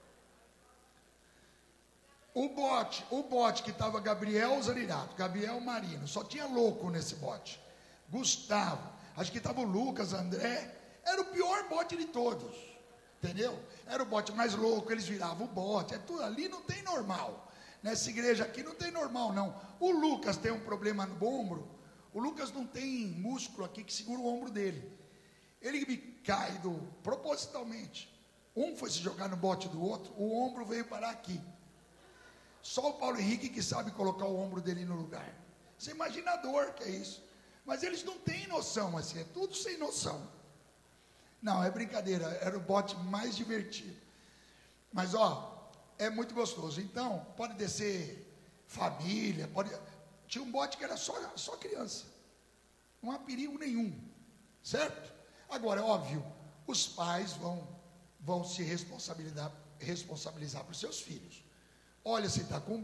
O bote que estava Gabriel Zanirato, Gabriel Marino, só tinha louco nesse bote. Gustavo, acho que estava o Lucas, André. Era o pior bote de todos, entendeu? Era o bote mais louco, eles viravam o bote, tudo ali não tem normal. Nessa igreja aqui não tem normal, não. O Lucas tem um problema no ombro, o Lucas não tem músculo aqui que segura o ombro dele. Ele me cai propositalmente. Um foi se jogar no bote do outro, o ombro veio parar aqui. Só o Paulo Henrique que sabe colocar o ombro dele no lugar. Você imagina a dor que é isso. Mas eles não têm noção, assim, é tudo sem noção. Não, é brincadeira, era o bote mais divertido. Mas, é muito gostoso. Então, pode descer família, tinha um bote que era só criança. Não há perigo nenhum, certo? Agora, é óbvio, os pais vão se responsabilizar por seus filhos. Olha, se está com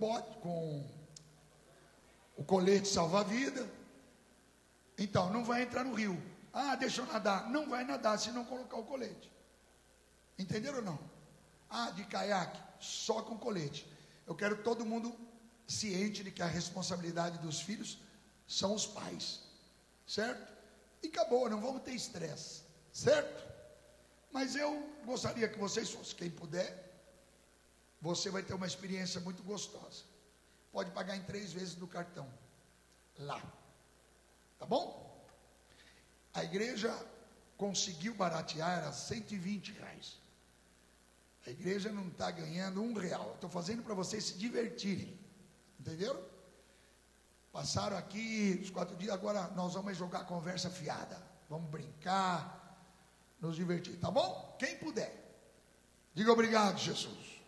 o colete salva-vida, então não vai entrar no rio. Deixa eu nadar. Não vai nadar se não colocar o colete. Entenderam ou não? De caiaque, só com colete. Eu quero todo mundo ciente de que a responsabilidade dos filhos são os pais, certo? E acabou, não vamos ter estresse, certo? Mas eu gostaria que vocês fossem, quem puder, você vai ter uma experiência muito gostosa. Pode pagar em 3 vezes do cartão, lá, tá bom? A igreja conseguiu baratear, era R$120. A igreja não está ganhando R$1. Estou fazendo para vocês se divertirem. Entenderam? Passaram aqui os 4 dias, agora nós vamos jogar conversa fiada. Vamos brincar, nos divertir, tá bom? Quem puder. Diga obrigado, Jesus.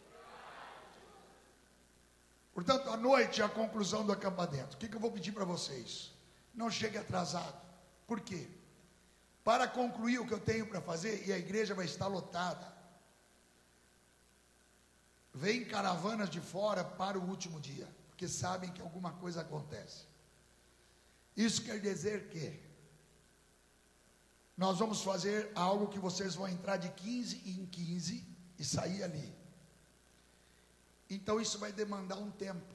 Portanto, à noite, a conclusão do acampamento. O que eu vou pedir para vocês? não chegue atrasado. Por quê? Para concluir o que eu tenho para fazer, e a igreja vai estar lotada. Vem caravanas de fora para o último dia, porque sabem que alguma coisa acontece. Isso quer dizer que nós vamos fazer algo que vocês vão entrar de 15 em 15 e sair ali. Então isso vai demandar um tempo.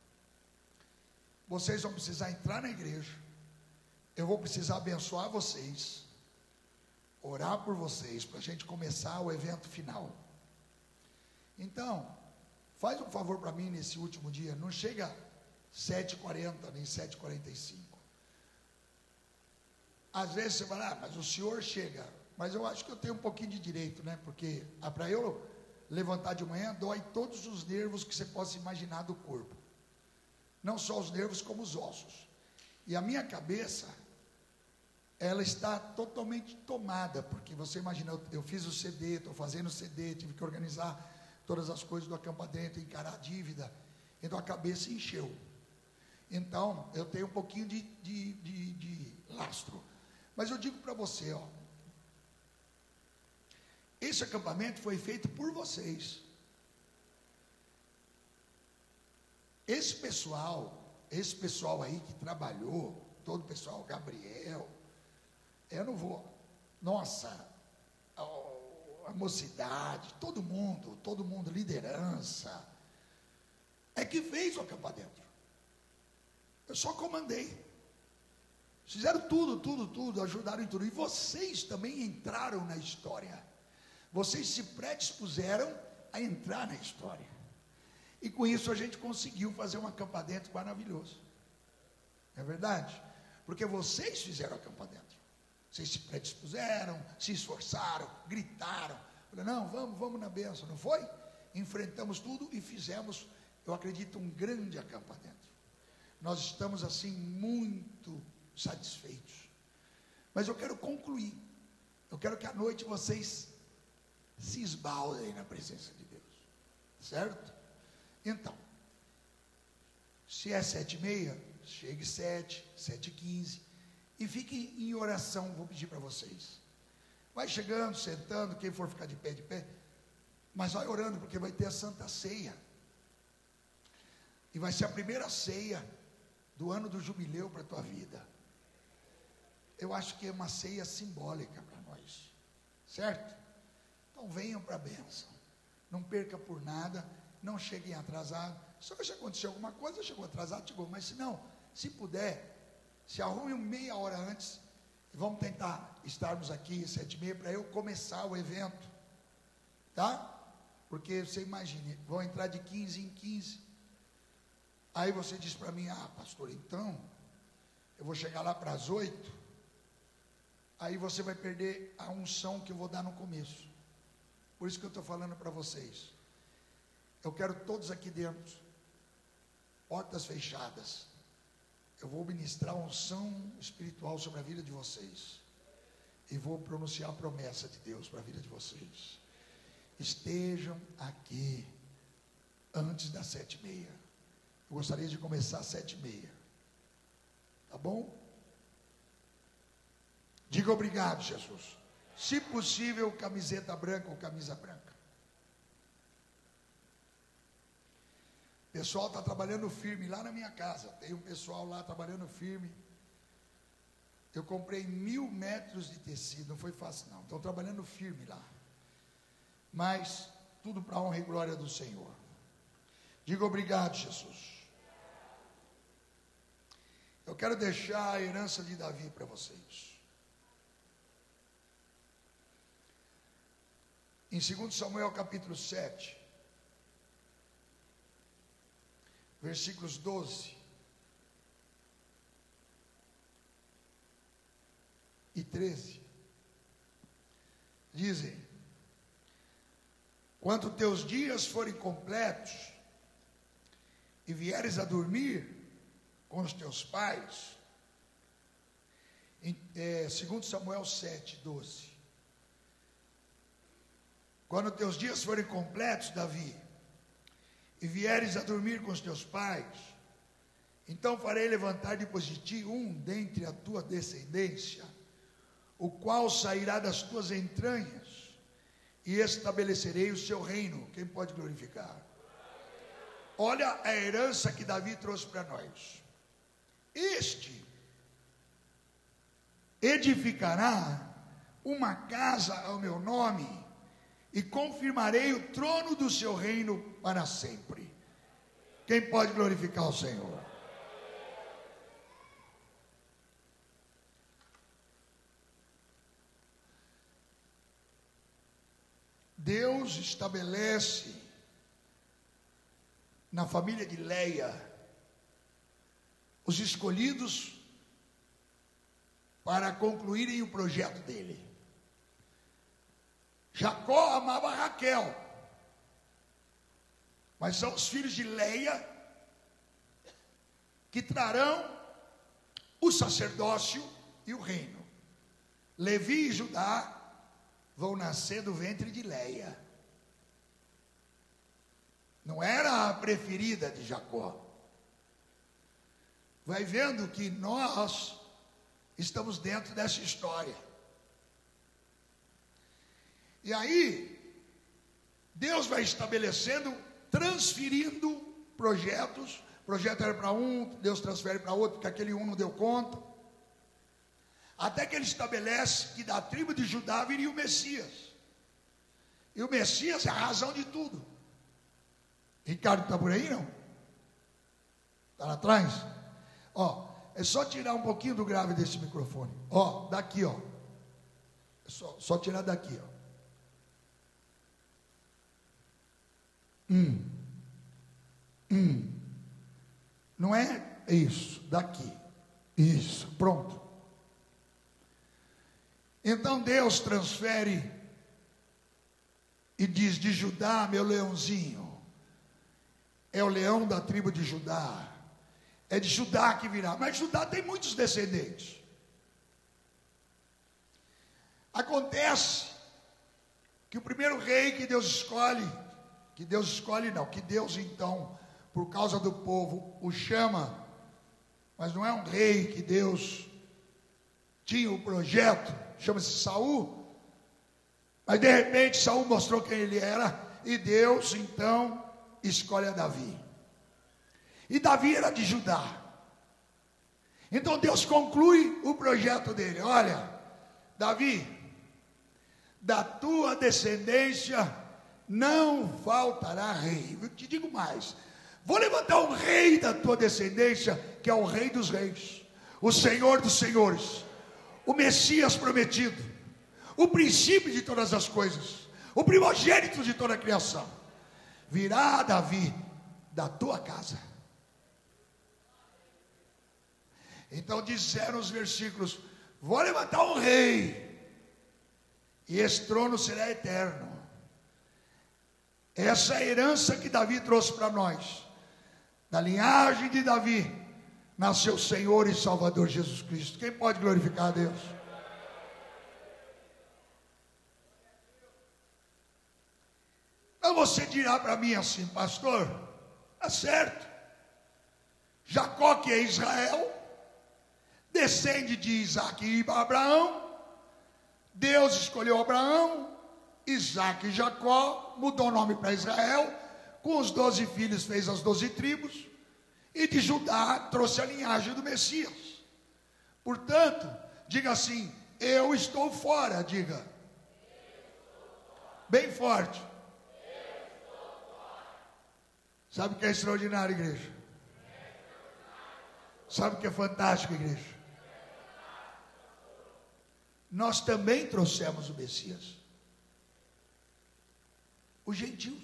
Vocês vão precisar entrar na igreja. Eu vou precisar abençoar vocês, orar por vocês, para a gente começar o evento final. Então, faz um favor para mim nesse último dia, não chega 7h40 nem 7h45. Às vezes você fala, mas o senhor chega. Mas eu acho que eu tenho um pouquinho de direito, né? Porque para eu levantar de manhã, dói todos os nervos que você possa imaginar do corpo. Não só os nervos, como os ossos. E a minha cabeça, ela está totalmente tomada, porque você imagina, eu fiz o CD, estou fazendo o CD, tive que organizar todas as coisas do acampamento, encarar a dívida, então a cabeça encheu. Então, eu tenho um pouquinho de lastro. Mas eu digo para você, ó, esse acampamento foi feito por vocês. Esse pessoal aí que trabalhou, todo o pessoal, Gabriel, eu não vou, nossa, a mocidade, todo mundo, liderança, é que fez o acampamento. Eu só comandei. Fizeram tudo, ajudaram em tudo. E vocês também entraram na história. Vocês se predispuseram a entrar na história. E com isso a gente conseguiu fazer um acampamento maravilhoso. É verdade? Porque vocês fizeram o acampamento. Vocês se predispuseram, se esforçaram, gritaram. Falaram, não, vamos na bênção, não foi? Enfrentamos tudo e fizemos, eu acredito, um grande acampamento. Nós estamos assim muito satisfeitos. Mas eu quero concluir. Eu quero que à noite vocês se esbaldem na presença de Deus. Certo? Então, se é 7h30, chegue 7h15 e fique em oração, vou pedir para vocês. Vai chegando, sentando, quem for ficar de pé, mas vai orando, porque vai ter a Santa Ceia. E vai ser a primeira ceia do ano do jubileu para a tua vida. Eu acho que é uma ceia simbólica para nós, certo? Então venham para a bênção, não perca por nada, não cheguem atrasados. Só se acontecer alguma coisa, chegou atrasado, chegou, mas se não, se puder, se arrume meia hora antes, e vamos tentar estarmos aqui 7h30 para eu começar o evento, tá? Porque você imagine, vão entrar de 15 em 15, aí você diz para mim, pastor, então, eu vou chegar lá para as 8, aí você vai perder a unção que eu vou dar no começo. Por isso que eu estou falando para vocês. Eu quero todos aqui dentro, portas fechadas. Eu vou ministrar unção espiritual sobre a vida de vocês. E vou pronunciar a promessa de Deus para a vida de vocês. Estejam aqui antes das 7h30. Eu gostaria de começar às 7h30. Tá bom? Diga obrigado, Jesus. Se possível, camiseta branca ou camisa branca. O pessoal está trabalhando firme lá na minha casa. Tem um pessoal lá trabalhando firme. Eu comprei 1000 metros de tecido. Não foi fácil não. Estão trabalhando firme lá. Mas tudo para a honra e glória do Senhor. Diga obrigado, Jesus. Eu quero deixar a herança de Davi para vocês. Em 2 Samuel capítulo 7, versículos 12 e 13, dizem: quando teus dias forem completos e vieres a dormir com os teus pais, 2 Samuel 7, 12, quando teus dias forem completos, Davi, e vieres a dormir com os teus pais, Então farei levantar depois de ti um dentre a tua descendência, o qual sairá das tuas entranhas, e estabelecerei o seu reino. Quem pode glorificar? Olha a herança que Davi trouxe para nós. Este edificará uma casa ao meu nome, e confirmarei o trono do seu reino para sempre. Quem pode glorificar o Senhor? Deus estabelece na família de Leia os escolhidos para concluírem o projeto dele. Jacó amava Raquel, mas são os filhos de Leia que trarão o sacerdócio e o reino. Levi e Judá vão nascer do ventre de Leia. Não era a preferida de Jacó. Vai vendo que nós estamos dentro dessa história. E aí, Deus vai estabelecendo, transferindo projetos. O projeto era para um, Deus transfere para outro, porque aquele um não deu conta. Até que ele estabelece que da tribo de Judá viria o Messias. E o Messias é a razão de tudo. Ricardo está por aí, não? Está lá atrás? Ó, é só tirar um pouquinho do grave desse microfone. Ó, daqui, ó. É só tirar daqui, ó. Não é isso, daqui. Isso, pronto. Então Deus transfere e diz: de Judá, meu leãozinho, é o leão da tribo de Judá, é de Judá que virá. Mas Judá tem muitos descendentes. Acontece que o primeiro rei que Deus escolhe, que Deus então, por causa do povo, o chama, mas não é um rei que Deus tinha o projeto, chama-se Saul, mas de repente Saul mostrou quem ele era, e Deus então escolhe a Davi, e Davi era de Judá. Então Deus conclui o projeto dele. Olha, Davi, da tua descendência não faltará rei. Eu te digo mais, vou levantar um rei da tua descendência, que é o Rei dos Reis, o Senhor dos Senhores, o Messias prometido, o princípio de todas as coisas, o primogênito de toda a criação. Virá, Davi, da tua casa. Então disseram os versículos: vou levantar um rei, e esse trono será eterno. Essa é a herança que Davi trouxe para nós. Da linhagem de Davi nasceu o Senhor e Salvador Jesus Cristo. Quem pode glorificar a Deus? Então você dirá para mim assim: pastor, tá certo, Jacó, que é Israel, descende de Isaac e Abraão. Deus escolheu Abraão, Isaac e Jacó, mudou o nome para Israel. Com os 12 filhos fez as 12 tribos, e de Judá trouxe a linhagem do Messias. Portanto, diga assim: eu estou fora. Diga bem forte. Sabe o que é extraordinário, igreja? Sabe o que é fantástico, igreja? Nós também trouxemos o Messias, os gentios,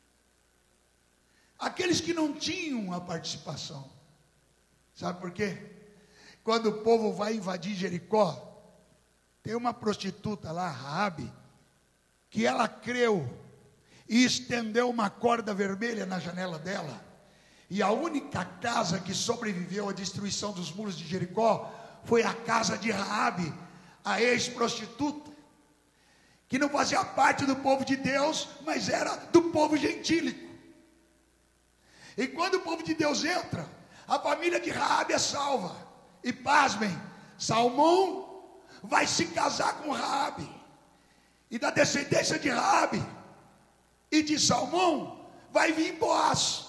aqueles que não tinham a participação. Sabe por quê? Quando o povo vai invadir Jericó, tem uma prostituta lá, Raabe, que ela creu e estendeu uma corda vermelha na janela dela, e a única casa que sobreviveu à destruição dos muros de Jericó foi a casa de Raabe, a ex-prostituta, que não fazia parte do povo de Deus, mas era do povo gentílico. E quando o povo de Deus entra, a família de Raabe é salva. E pasmem, Salmão vai se casar com Raabe. E da descendência de Raabe e de Salmão vai vir Boaz,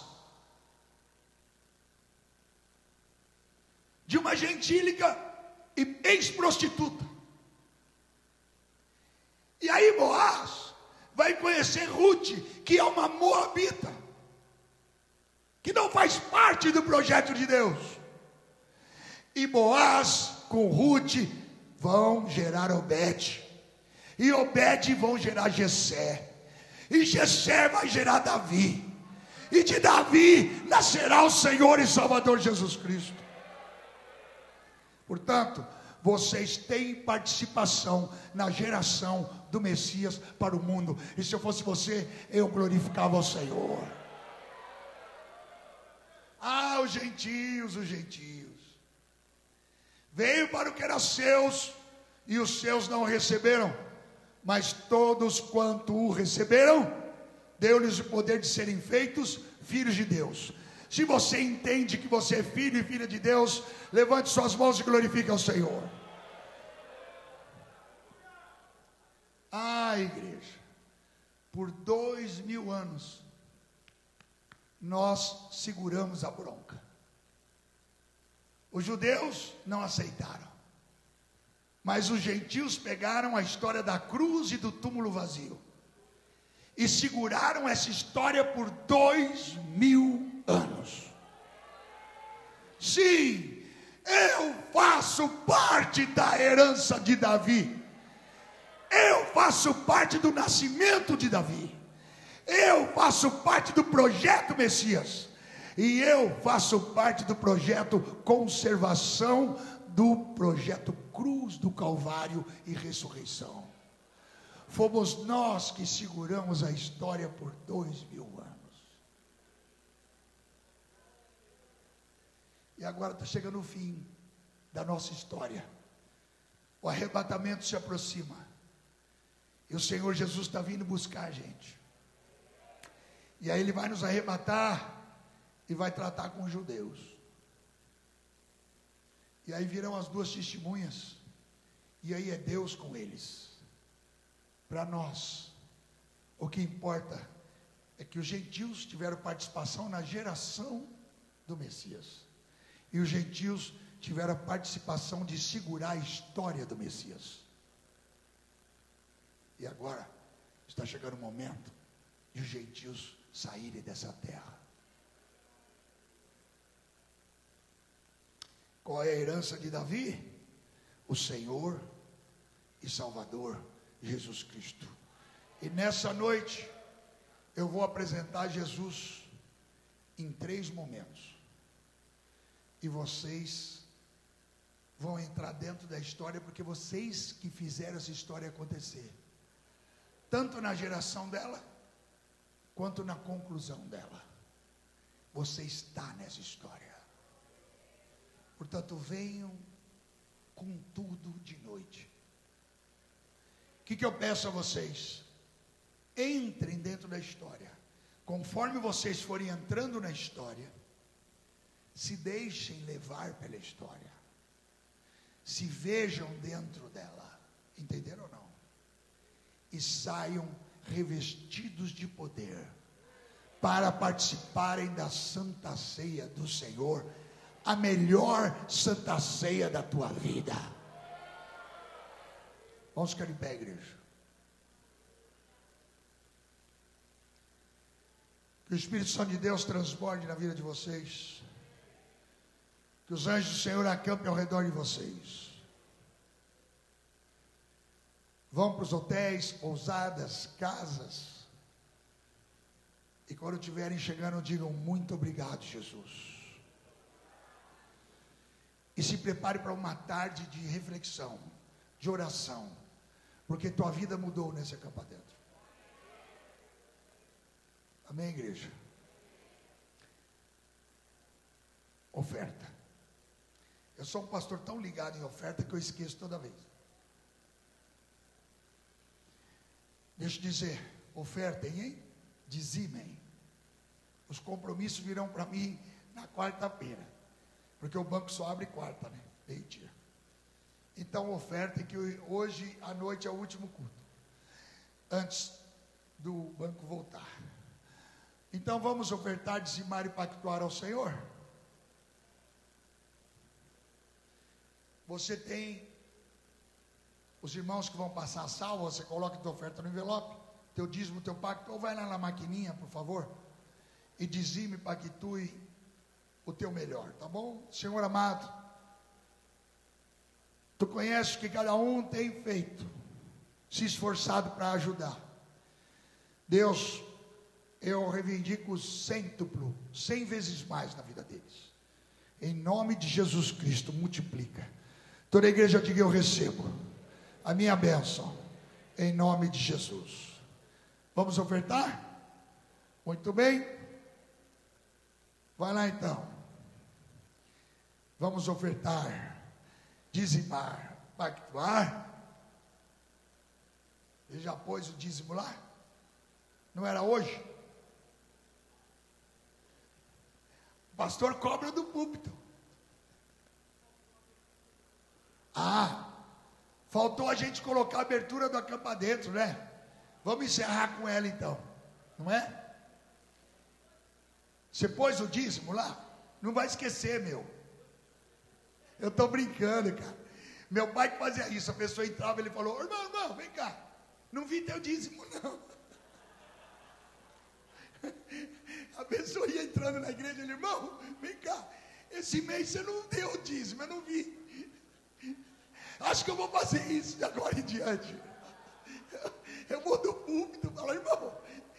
de uma gentílica e ex-prostituta. E aí Boaz vai conhecer Ruth, que é uma moabita, que não faz parte do projeto de Deus. E Boaz com Ruth vão gerar Obed, e Obed vão gerar Jessé, e Jessé vai gerar Davi, e de Davi nascerá o Senhor e Salvador Jesus Cristo. Portanto, vocês têm participação na geração do Messias para o mundo. E se eu fosse você, eu glorificava o Senhor. Ah, os gentios. Veio para o que era seus, e os seus não receberam. Mas todos quanto o receberam, deu-lhes o poder de serem feitos filhos de Deus. Se você entende que você é filho e filha de Deus, levante suas mãos e glorifique ao Senhor. Ah, igreja, por 2000 anos, nós seguramos a bronca. Os judeus não aceitaram, mas os gentios pegaram a história da cruz e do túmulo vazio e seguraram essa história por 2000 anos. Sim, eu faço parte da herança de Davi, eu faço parte do nascimento de Davi, eu faço parte do projeto Messias, e eu faço parte do projeto conservação, do projeto cruz do Calvário e ressurreição. Fomos nós que seguramos a história por 2000 anos. E agora está chegando o fim da nossa história. O arrebatamento se aproxima. E o Senhor Jesus está vindo buscar a gente. E aí Ele vai nos arrebatar e vai tratar com os judeus. E aí virão as duas testemunhas. E aí é Deus com eles. Para nós, o que importa é que os gentios tiveram participação na geração do Messias. E os gentios tiveram a participação de segurar a história do Messias. E agora está chegando o momento de os gentios saírem dessa terra. Qual é a herança de Davi? O Senhor e Salvador Jesus Cristo. E nessa noite eu vou apresentar Jesus em 3 momentos. E vocês vão entrar dentro da história, porque vocês que fizeram essa história acontecer, tanto na geração dela quanto na conclusão dela. Você está nessa história. Portanto, venham com tudo de noite. O que eu peço a vocês? Entrem dentro da história. Conforme vocês forem entrando na história, se deixem levar pela história. Se vejam dentro dela. Entenderam ou não? E saiam revestidos de poder para participarem da Santa Ceia do Senhor, a melhor Santa Ceia da tua vida. Vamos ficar em pé, igreja. Que o Espírito Santo de Deus transborde na vida de vocês. Que os anjos do Senhor acampem ao redor de vocês. Vão para os hotéis, pousadas, casas. E quando estiverem chegando, digam muito obrigado, Jesus. E se prepare para uma tarde de reflexão, de oração. Porque tua vida mudou nesse acampamento. Amém, igreja? Oferta. Eu sou um pastor tão ligado em oferta que eu esqueço toda vez. Deixa eu dizer, ofertem, hein? Dizimem. Os compromissos virão para mim na quarta-feira. Porque o banco só abre quarta, né? Meio-dia. Então, oferta que hoje à noite é o último culto, antes do banco voltar. Então, vamos ofertar, dizimar e pactuar ao Senhor. Você tem os irmãos que vão passar a salva, você coloca a tua oferta no envelope, teu dízimo, teu pacto, ou vai lá na maquininha, por favor, e dizime, pactue o teu melhor, tá bom? Senhor amado, tu conheces o que cada um tem feito, se esforçado para ajudar. Deus, eu reivindico o cêntuplo, 100 vezes mais na vida deles. Em nome de Jesus Cristo, multiplica. Toda a igreja diga: eu recebo a minha bênção, em nome de Jesus. Vamos ofertar? Muito bem. Vai lá então. Vamos ofertar, dizimar, pactuar. Ele já pôs o dízimo lá? Não era hoje? O pastor cobra do púlpito. Faltou a gente colocar a abertura do acampa dentro, né? Vamos encerrar com ela então, não é? Você pôs o dízimo lá? Não vai esquecer, meu. Eu estou brincando, cara. Meu pai que fazia isso, a pessoa entrava, ele falou: irmão, vem cá, não vi teu dízimo não. A pessoa ia entrando na igreja, ele: irmão, vem cá, esse mês você não deu o dízimo, eu não vi. Acho que eu vou fazer isso de agora em diante. Eu vou do púlpito e falo: irmão,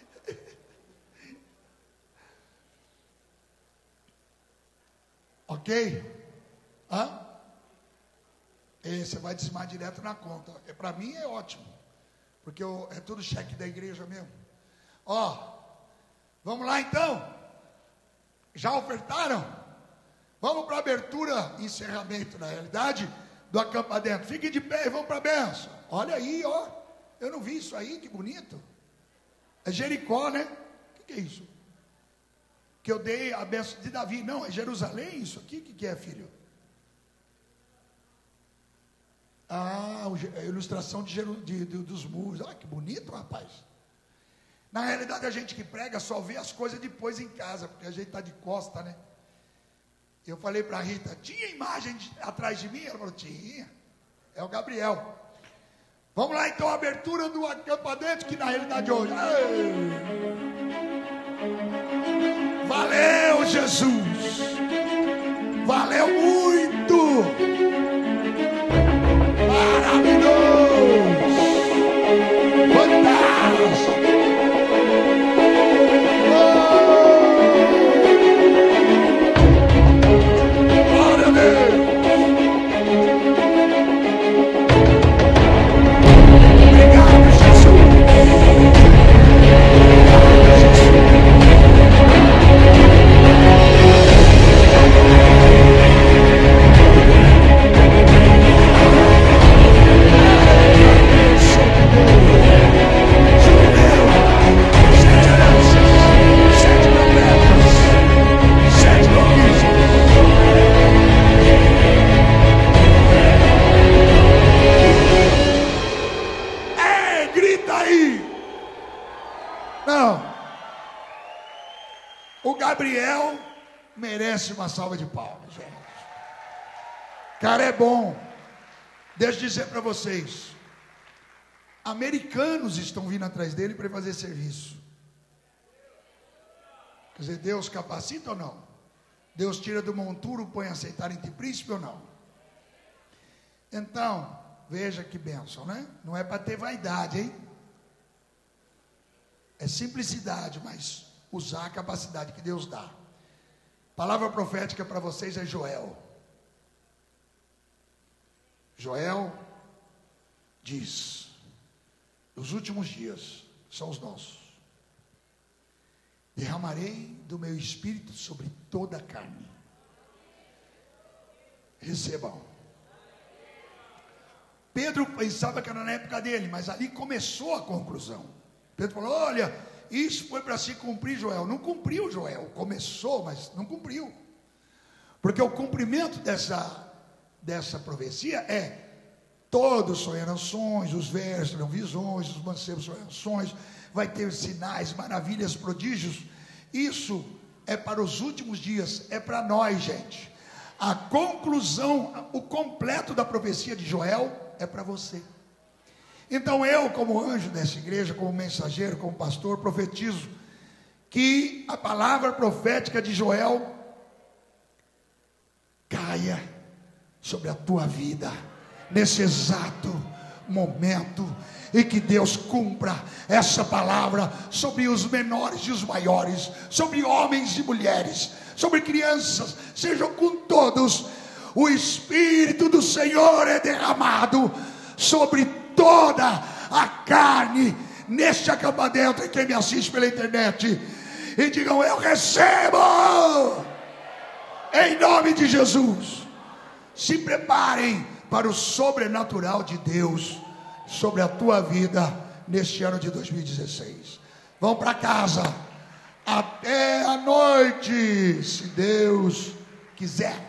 ok? E você vai dizimar direto na conta. Para mim é ótimo, porque é tudo cheque da igreja mesmo. Vamos lá então. Já ofertaram? Vamos para a abertura, encerramento na realidade do acampa dentro. Fiquem de pé e vamos para a bênção. Olha aí, eu não vi isso aí, que bonito. É Jericó, né? O que é isso? Que eu dei a bênção de Davi. Não, é Jerusalém isso aqui? O que é, filho? A ilustração dos muros. Olha que bonito, rapaz. Na realidade, a gente que prega só vê as coisas depois em casa, porque a gente está de costa, né? Eu falei para a Rita: tinha imagem atrás de mim? Ela falou: tinha. É o Gabriel. Vamos lá então, a abertura do acampa dentro, que na realidade hoje. Valeu, Jesus. Valeu muito. Maravilhoso. Fantástico. Glória a Deus. Obrigado, Jesus. Gabriel merece uma salva de palmas, gente. Cara, é bom. Deixa eu dizer para vocês, americanos estão vindo atrás dele para fazer serviço. Quer dizer, Deus capacita ou não? Deus tira do monturo, põe a aceitar entre príncipe ou não? Então, veja que bênção, né? Não é para ter vaidade, hein? É simplicidade, mas usar a capacidade que Deus dá. Palavra profética para vocês é Joel. Joel diz: os últimos dias são os nossos. Derramarei do meu espírito sobre toda a carne. Recebam. Pedro pensava que era na época dele, mas ali começou a conclusão. Pedro falou: olha, isso foi para se cumprir, Joel. Não cumpriu, Joel. Começou, mas não cumpriu. Porque o cumprimento dessa profecia é: todos sonharão sonhos, os versos terão visões, os mancebos sonharão sonhos, vai ter sinais, maravilhas, prodígios. Isso é para os últimos dias, é para nós, gente. A conclusão, o completo da profecia de Joel é para você. Então eu, como anjo dessa igreja, como mensageiro, como pastor, profetizo que a palavra profética de Joel caia sobre a tua vida nesse exato momento, e que Deus cumpra essa palavra sobre os menores e os maiores, sobre homens e mulheres, sobre crianças, sejam com todos. O Espírito do Senhor é derramado sobre toda a carne neste acampamento, e quem me assiste pela internet, e digam: eu recebo em nome de Jesus. Se preparem para o sobrenatural de Deus sobre a tua vida neste ano de 2016. Vão para casa até a noite, se Deus quiser.